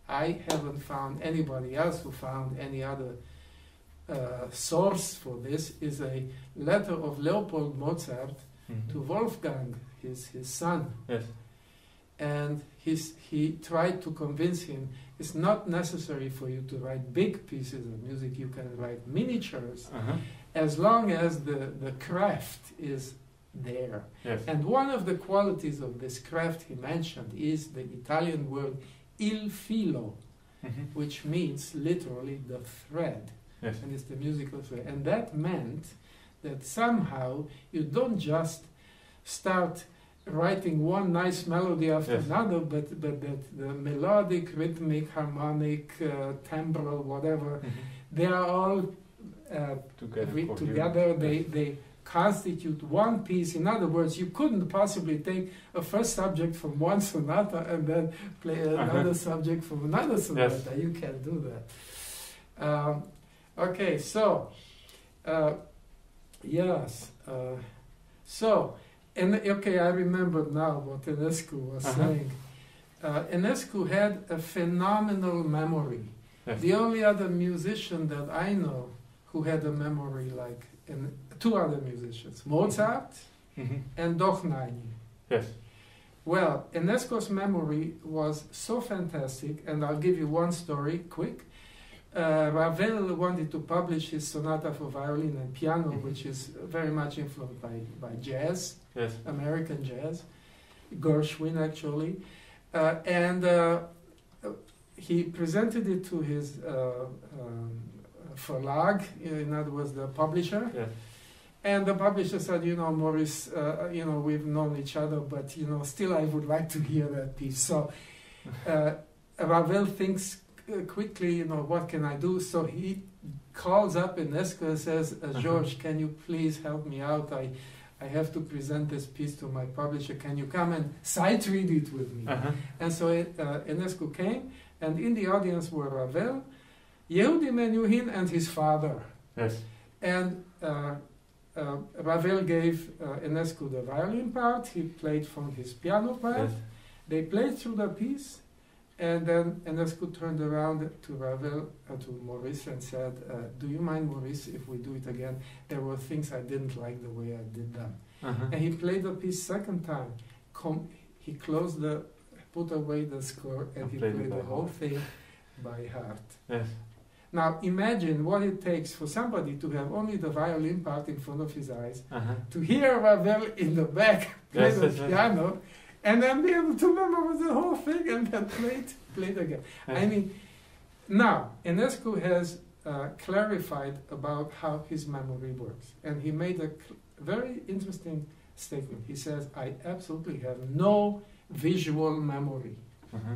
I haven't found anybody else who found any other uh, source for this, is a letter of Leopold Mozart Mhm. to Wolfgang, his, his son. Yes. And he's, he tried to convince him it's not necessary for you to write big pieces of music, you can write miniatures Uh-huh. as long as the, the craft is there. Yes. And one of the qualities of this craft he mentioned is the Italian word il filo, Mhm. which means literally the thread, Yes. and it's the musical thread. And that meant that somehow you don't just start writing one nice melody after Yes. another, but, but that the melodic, rhythmic, harmonic, uh, timbral, whatever, Mhm. they are all uh, Together. re- coherent. together. They, Yes. they constitute one piece. In other words, you couldn't possibly take a first subject from one sonata and then play another Uh-huh. subject from another sonata. You can't do that. Um, okay, so uh, yes, uh, so and okay, I remembered now what Enescu was Uh-huh. saying. Uh, Enescu had a phenomenal memory. Yes. The only other musician that I know who had a memory like in, two other musicians, Mozart Mhm. and Dochnani. Yes. Well, Enescu's memory was so fantastic, and I'll give you one story quick. Uh, Ravel wanted to publish his sonata for violin and piano, Mhm. which is very much influenced by, by jazz, Yes. American jazz, Gershwin actually, uh, and uh, he presented it to his uh, um, Verlag, in other words, the publisher. Yes. And the publisher said, you know, Maurice, uh, you know, we've known each other, but, you know, still I would like to hear that piece. So uh, Ravel thinks uh, quickly, you know, what can I do? So he calls up Enescu and says, uh, George, can you please help me out? I, I have to present this piece to my publisher. Can you come and sight read it with me? Uh-huh. And so it, uh, Enescu came, and in the audience were Ravel, Yehudi Menuhin, and his father. Yes. And uh, uh, Ravel gave uh, Enescu the violin part, he played from his piano part, Yes. they played through the piece, and then Enescu turned around to Ravel, uh, to Maurice, and said, uh, do you mind, Maurice, if we do it again? There were things I didn't like the way I did them. Uh-huh. And he played the piece second time. Com- he closed the, put away the score, and And he played it played by the whole heart. thing by heart. Yes. Now imagine what it takes for somebody to have only the violin part in front of his eyes, Uh-huh. to hear Ravel in the back play Yes, the yes, yes. piano, and then be able to remember the whole thing and then play it, play it again. I Yes. mean, now Enescu has uh, clarified about how his memory works, and he made a cl- very interesting statement. He says, I absolutely have no visual memory. Uh-huh.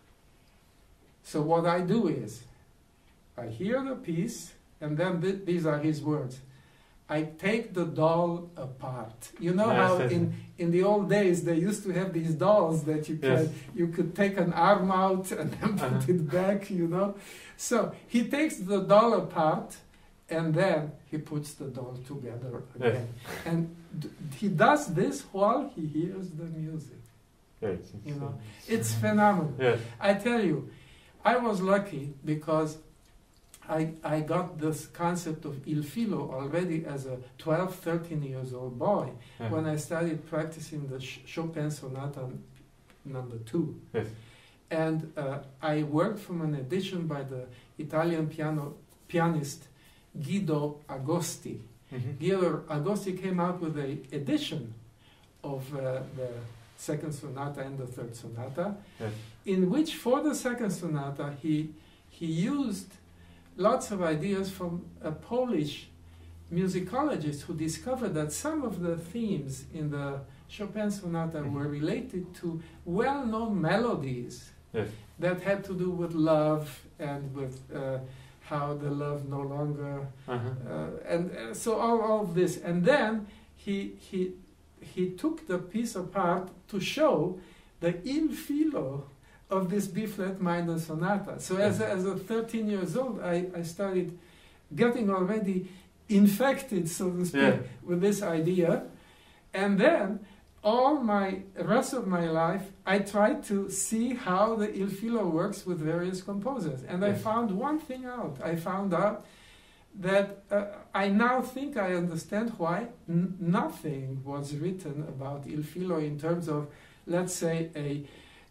So what I do is, I hear the piece, and then th- these are his words. I take the doll apart. You know Yes, how yes, in, in the old days they used to have these dolls that you can Yes. you could take an arm out and then put Uh-huh. it back, you know. So he takes the doll apart, and then he puts the doll together again. And d- he does this while he hears the music. Yeah, it's, You know, uh, It's phenomenal. Yes. I tell you, I was lucky because I, I got this concept of il filo already as a twelve, thirteen years old boy Yeah. when I started practicing the Ch- Chopin Sonata n- number two. Yes. And uh, I worked from an edition by the Italian piano pianist Guido Agosti. Mhm. Guido Agosti came out with an edition of uh, the second sonata and the third sonata, Yes. in which for the second sonata he he used lots of ideas from a Polish musicologist who discovered that some of the themes in the Chopin sonata Mhm. were related to well-known melodies Yes. that had to do with love and with uh, how the love no longer Uh-huh. uh, and uh, so all, all of this, and then he he he took the piece apart to show the il filo of this B flat minor sonata. So as a, as a thirteen years old, I, I started getting already infected, so to speak, Yeah. with this idea, and then all my rest of my life, I tried to see how the Il Filo works with various composers, and I Yes. found one thing out. I found out that uh, I now think I understand why n- nothing was written about Il Filo in terms of, let's say, a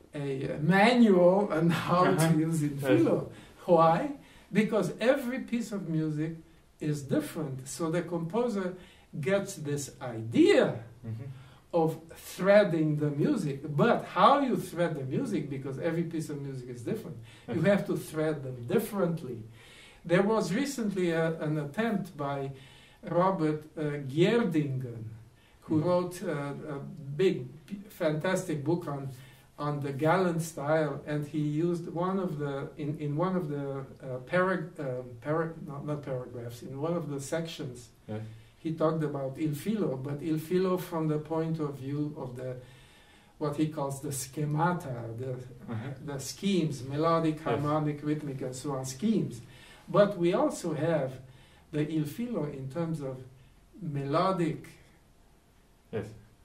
a manual on how Uh-huh. to use Il Filo. Why? Because every piece of music is different. So the composer gets this idea Mhm. of threading the music, but how you thread the music, because every piece of music is different, you have to thread them differently. There was recently a, an attempt by Robert uh, Gjerdingen, who Mhm. wrote uh, a big, p- fantastic book on on the Gallant style, and he used one of the in, in one of the uh, parag uh, parag not, not paragraphs in one of the sections. Yes. He talked about Il Filo, but Il Filo from the point of view of the what he calls the schemata, the Uh-huh. the schemes, melodic, harmonic, rhythmic, and so on schemes. But we also have the Il Filo in terms of melodic, Yes.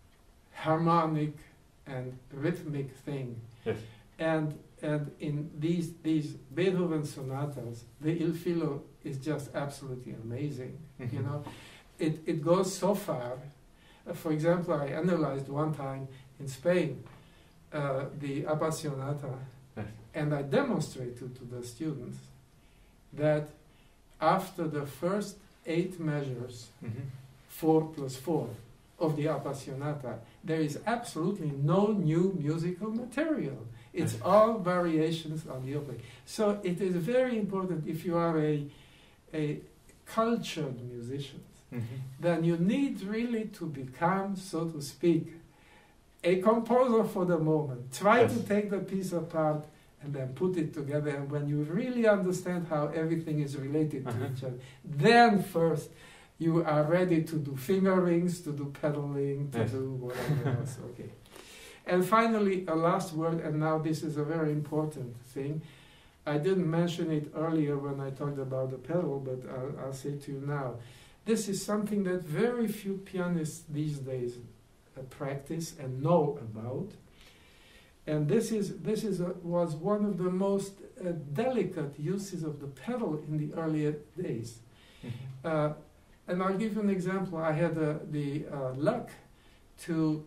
harmonic, and rhythmic thing. Yes. And and in these these Beethoven sonatas, the Il Filo is just absolutely amazing. You Mhm. know, it it goes so far. Uh, for example, I analyzed one time in Spain uh, the Appassionata, Yes. and I demonstrated to the students that after the first eight measures, Mhm. four plus four, of the Appassionata, there is absolutely no new musical material. It's all variations on the opening. So it is very important if you are a, a cultured musician, Mhm. then you need really to become, so to speak, a composer for the moment. Try Yes. to take the piece apart and then put it together. And when you really understand how everything is related to Uh-huh. each other, then first you are ready to do fingerings, to do pedaling, to Yes. do whatever else. Okay. And finally, a last word, and now this is a very important thing. I didn't mention it earlier when I talked about the pedal, but I'll, I'll say to you now. This is something that very few pianists these days uh, practice and know about. And this is this is a, was one of the most uh, delicate uses of the pedal in the earlier days. Mhm. Uh, and I'll give you an example. I had uh, the uh, luck to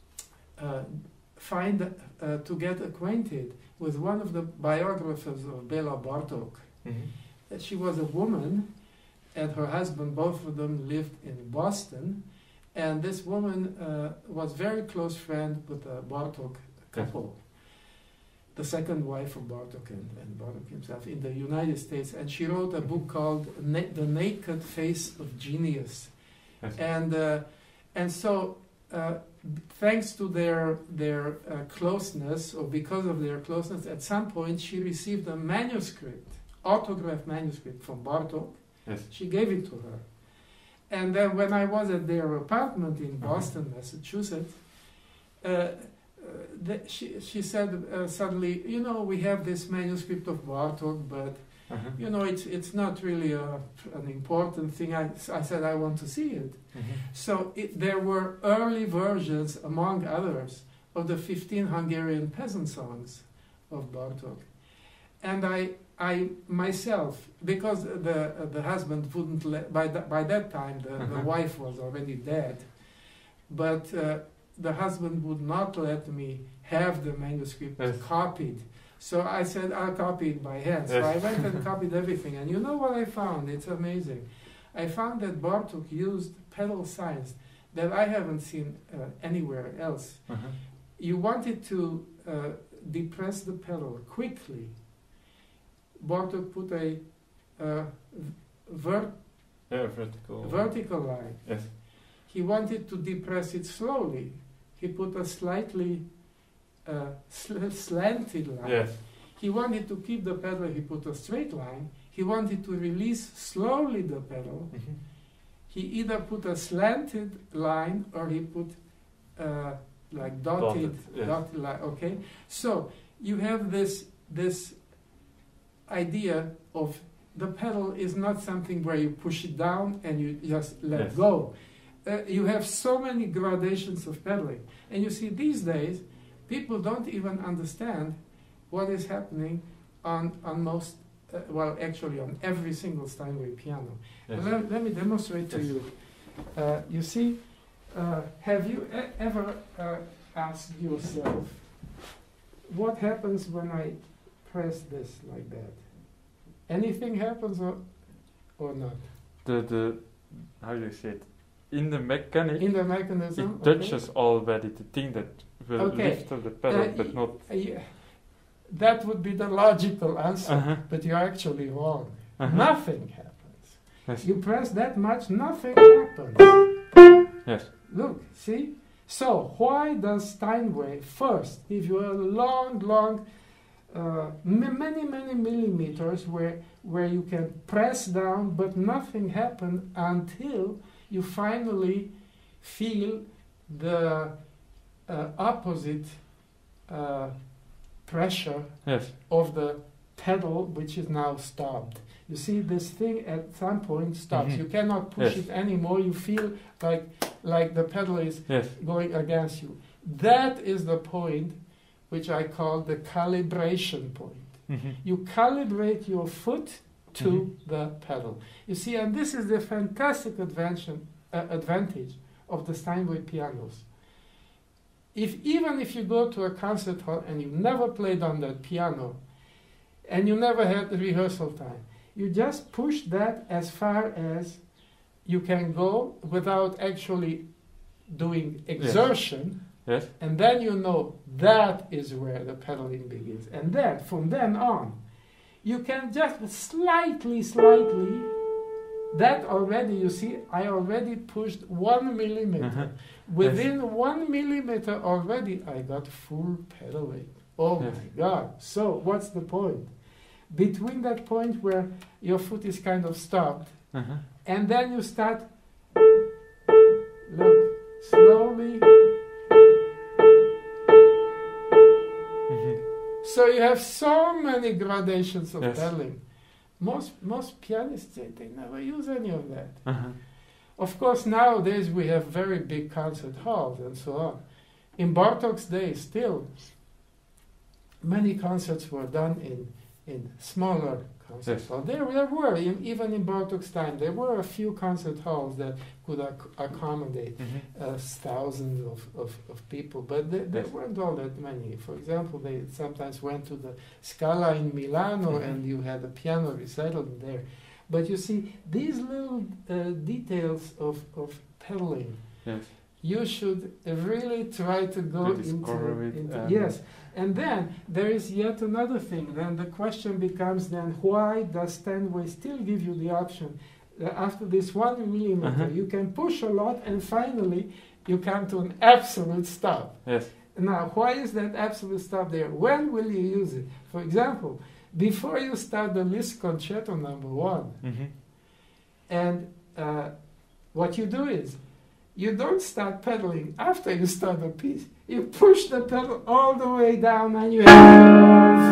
uh, find, uh, to get acquainted with one of the biographers of Bela Bartok. Mhm. She was a woman, and her husband, both of them lived in Boston. And this woman uh, was very close friend with the Bartok couple, the second wife of Bartok and, and Bartok himself in the United States. And she wrote a book called Na- The Naked Face of Genius. Yes. And uh, and so, uh, thanks to their their uh, closeness, or because of their closeness, at some point she received a manuscript, autographed manuscript from Bartok. Yes. She gave it to her. And then when I was at their apartment in Uh-huh. Boston, Massachusetts, uh, uh, the, she, she said uh, suddenly, you know, we have this manuscript of Bartok, but Uh-huh. you know, it's it's not really a, an important thing. I, I said I want to see it. Mhm. So it, there were early versions, among others, of the fifteen Hungarian peasant songs of Bartok. And I, I myself, because the uh, the husband wouldn't let, by, th- by that time the, the Uh-huh. wife was already dead, but uh, the husband would not let me have the manuscript Yes. copied. So I said, I'll copy it by hand. So Yes. I went and copied everything. And you know what I found? It's amazing. I found that Bartok used pedal signs that I haven't seen uh, anywhere else. Uh-huh. You wanted to uh, depress the pedal quickly. Bartok put a uh, ver- Yeah, vertical. vertical line. Yes. He wanted to depress it slowly. He put a slightly uh, sl- slanted line. Yes. He wanted to keep the pedal, he put a straight line. He wanted to release slowly the pedal. Mhm. He either put a slanted line or he put uh, like dotted, Dotted, yes. dotted line. Okay, so you have this this idea of the pedal is not something where you push it down and you just let Yes. go. uh, you have so many gradations of pedaling. And you see, these days, people don't even understand what is happening on, on most, uh, well, actually on every single Steinway piano. Yes. Let, let me demonstrate to Yes. you. Uh, you see, uh, have you e- ever uh, asked yourself, what happens when I press this like that? Anything happens or, or not? The the how do you say it? In the mechanic, In the mechanism? it touches already the thing that will Okay. lift up the pedal, Uh, but y- not. Uh, yeah. That would be the logical answer, Uh-huh. but you're actually wrong. Uh-huh. Nothing happens. Yes. You press that much, nothing happens. Yes. Look, see? So, why does Steinway first give you a long, long, uh, m- many, many millimeters where, where you can press down, but nothing happens until you finally feel the uh, opposite uh, pressure Yes. of the pedal, which is now stopped. You see, this thing at some point stops. Mhm. You cannot push Yes. it anymore. You feel like like the pedal is Yes. going against you. That is the point which I call the calibration point. Mhm. You calibrate your foot to Mhm. the pedal. You see, and this is the fantastic advantage, uh, advantage of the Steinway pianos. If even if you go to a concert hall and you've never played on that piano, and you never had the rehearsal time, you just push that as far as you can go without actually doing exertion, Yes. and then you know that is where the pedaling begins. And then, from then on, you can just slightly, slightly, that already, you see, I already pushed one millimeter. Uh-huh. Within one millimeter already, I got full pedaling. Oh Yes. my God. So, what's the point? Between that point where your foot is kind of stopped, Uh-huh. and then you start, look, slowly. Mhm. So you have so many gradations of Yes. pedaling. Most most pianists, they, they never use any of that. Uh-huh. Of course, nowadays we have very big concert halls and so on. In Bartok's day, still, many concerts were done in, in smaller concert Yes. halls. There, there were, in, even in Bartok's time, there were a few concert halls that could ac- accommodate Mhm. uh, thousands of, of, of people, but there, there Yes. weren't all that many. For example, they sometimes went to the Scala in Milano Mhm. and you had a piano recital there. But you see, these little uh, details of, of pedaling, Yes. you should really try to go To discover into, it into and- yes. And then there is yet another thing. Then the question becomes then, why does Steinway still give you the option that after this one millimeter Uh-huh. you can push a lot and finally you come to an absolute stop. Yes. Now, why is that absolute stop there? When will you use it? For example, before you start the Liszt Concerto number one, Mhm. and uh, what you do is, you don't start pedaling after you start the piece. You push the pedal all the way down and you have...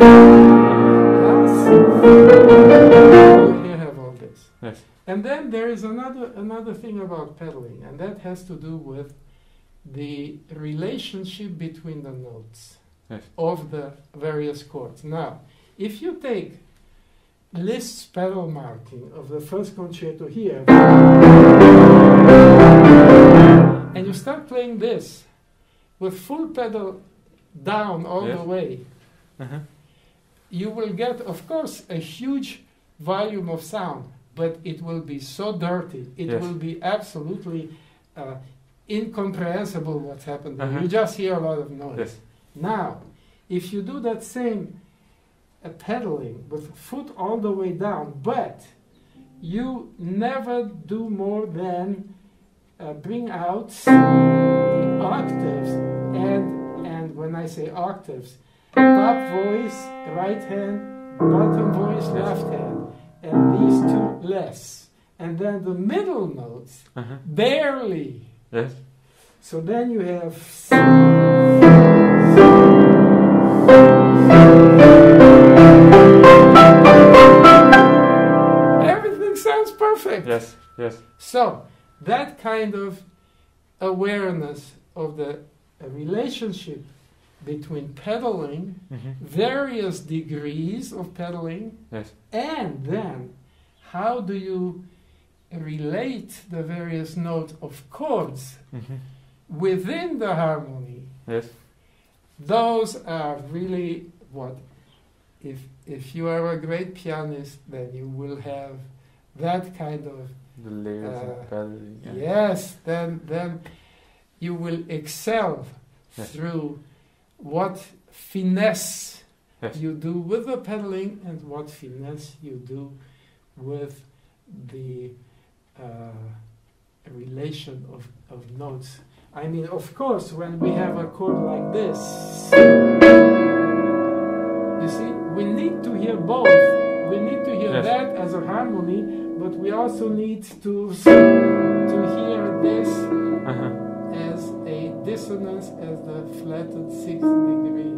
You have all this. Yes. And then there is another, another thing about pedaling, and that has to do with the relationship between the notes Yes. of the various chords. Now, if you take Liszt's pedal marking of the first concerto here, and you start playing this with full pedal down all Yes. the way, Uh-huh. you will get, of course, a huge volume of sound, but it will be so dirty. It Yes. will be absolutely uh, incomprehensible what's happened there. Uh-huh. You just hear a lot of noise. Yes. Now, if you do that same uh, pedaling with foot all the way down, but you never do more than uh, bring out the octaves, and and when I say octaves, top voice, right hand, bottom voice, Yes. left hand, and these two less, and then the middle notes Uh-huh. barely. Yes. So then you have. Everything sounds perfect. Yes. Yes. So that kind of awareness of the relationship between pedaling, Mm-hmm. various degrees of pedaling, Yes. and then how do you relate the various notes of chords Mm-hmm. within the harmony. Yes. Those are really what, if if you are a great pianist, then you will have that kind of, The layers Uh, of pedaling. Yeah. yes, then then you will excel Yes. through what finesse Yes. you do with the pedaling and what finesse you do with the uh, relation of, of notes. I mean, of course, when we have a chord like this, you see, we need to hear both. We need to hear Yes. that as a harmony, but we also need to to hear this Uh-huh. as a dissonance, as the flatted sixth degree.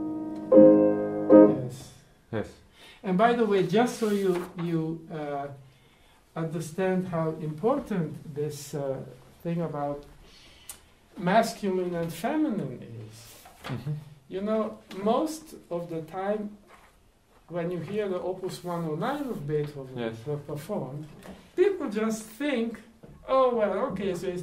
Yes. Yes. And by the way, just so you you uh, understand how important this uh, thing about masculine and feminine is, Mm-hmm. you know, most of the time when you hear the Opus one oh nine of Beethoven Yes. performed, people just think, oh, well, okay, so it's...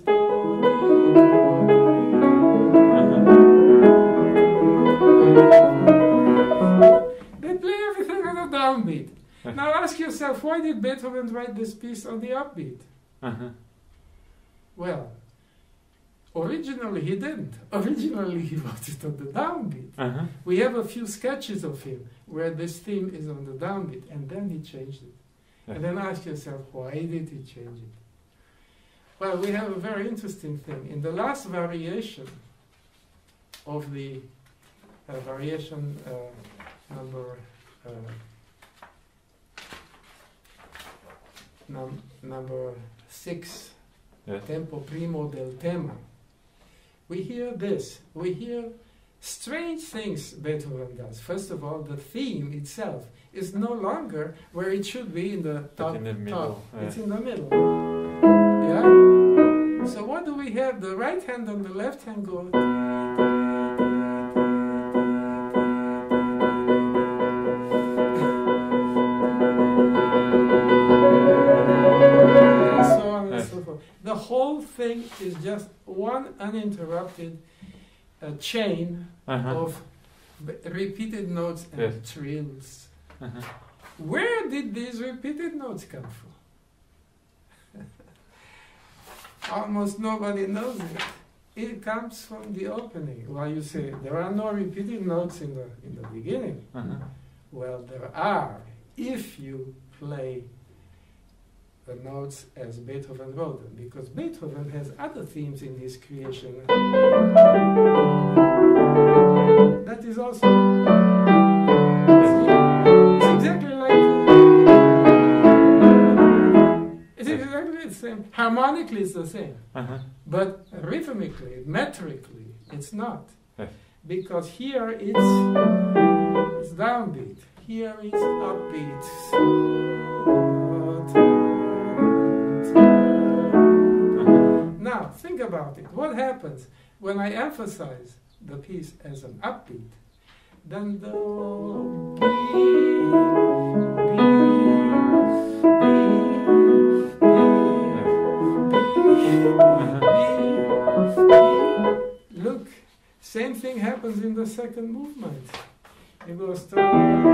They play everything on a downbeat. Yes. Now ask yourself, why did Beethoven write this piece on the upbeat? Uh-huh. Well, originally he didn't. Originally he wrote it on the downbeat. Uh-huh. We have a few sketches of him where this theme is on the downbeat, and then he changed it. Yes. And then ask yourself, why did he change it? Well, we have a very interesting thing. In the last variation of the uh, variation uh, number uh, num number six, Yes. tempo primo del tema, we hear this. We hear strange things Beethoven does. First of all, the theme itself is no longer where it should be in the top. in the middle, top. yeah. It's in the middle. Yeah? So what do we have? The right hand and the left hand go. And so on and Yes. so forth. The whole thing is just one uninterrupted uh, chain Uh-huh. of b- repeated notes and Yes. trills. Uh-huh. Where did these repeated notes come from? Almost nobody knows it. It comes from the opening. Well, you say there are no repeated notes in the in the beginning. Uh-huh. Well, there are if you play the notes as Beethoven wrote them, because Beethoven has other themes in his creation. That is also. It's exactly like. It's exactly the same. Harmonically, it's the same. Uh-huh. But rhythmically, metrically, it's not. Yes. Because here it's, it's downbeat. Here it's upbeat. Now, think about it. What happens when I emphasize the piece as an upbeat? Then the B, B, B, B. Look, same thing happens in the second movement. It goes to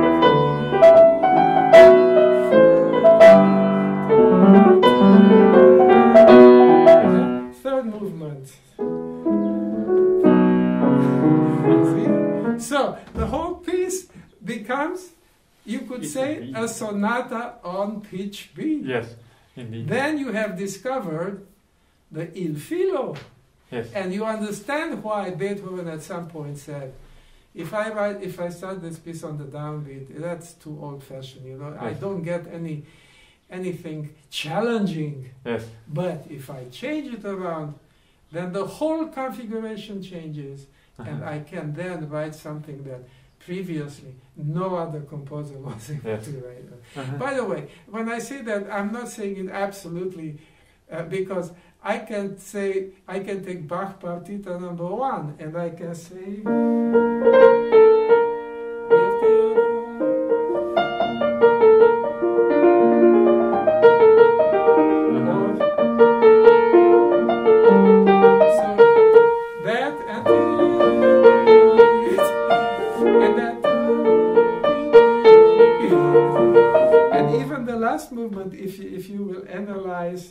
third movement. See? So the whole piece becomes, you could It's say, a B. a sonata on pitch B. Yes, indeed. Then you have discovered the il filo. Yes. And you understand why Beethoven at some point said, if I write, if I start this piece on the downbeat, that's too old-fashioned, you know. I Yes. don't get any anything challenging. Yes. But if I change it around, then the whole configuration changes, and Uh-huh. I can then write something that previously no other composer was able Yes. to write. Uh-huh. By the way, when I say that, I'm not saying it absolutely, uh, because I can say, I can take Bach Partita number one, and I can say. Last movement, if you, if you will analyze,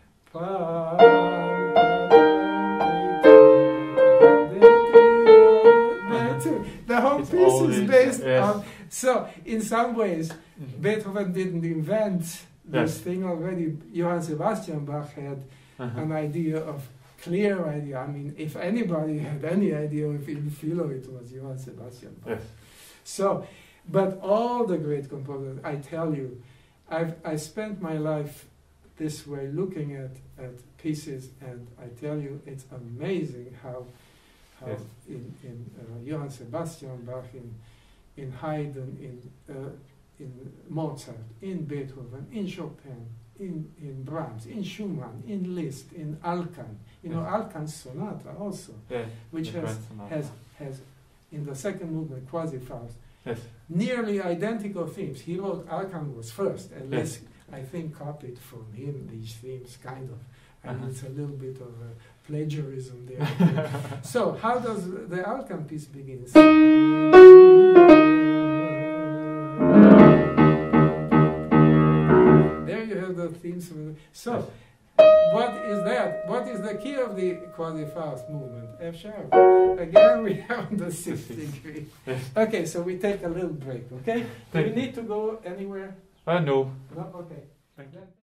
the whole it's piece is based yes. on. So, in some ways, mm-hmm. Beethoven didn't invent this yes. thing already. Johann Sebastian Bach had uh-huh. an idea of clear idea. I mean, if anybody had any idea of Il Filo, it was Johann Sebastian Bach. Yes. So, but all the great composers, I tell you, I've I spent my life this way looking at, at pieces, and I tell you it's amazing how how yes. in in uh, Johann Sebastian Bach, in in Haydn, in uh, in Mozart, in Beethoven, in Chopin, in in Brahms, in Schumann, in Liszt, in Alkan. You know, yes. Alkan's sonata also, yeah. which has has has in the second movement Quasi-Faust. Yes. Nearly identical themes. He wrote Alkan was first, and yes. Liszt, I think, copied from him these themes, kind of. And uh-huh. it's a little bit of a plagiarism there. So, how does the Alkan piece begin? There you have the themes. So, yes. what is that? What is the key of the Quasi-Faust movement? F sharp. Again, we have the sixth degree. Yes. Okay, so we take a little break, okay? Do Thank you need to go anywhere? Uh, no. No? Okay.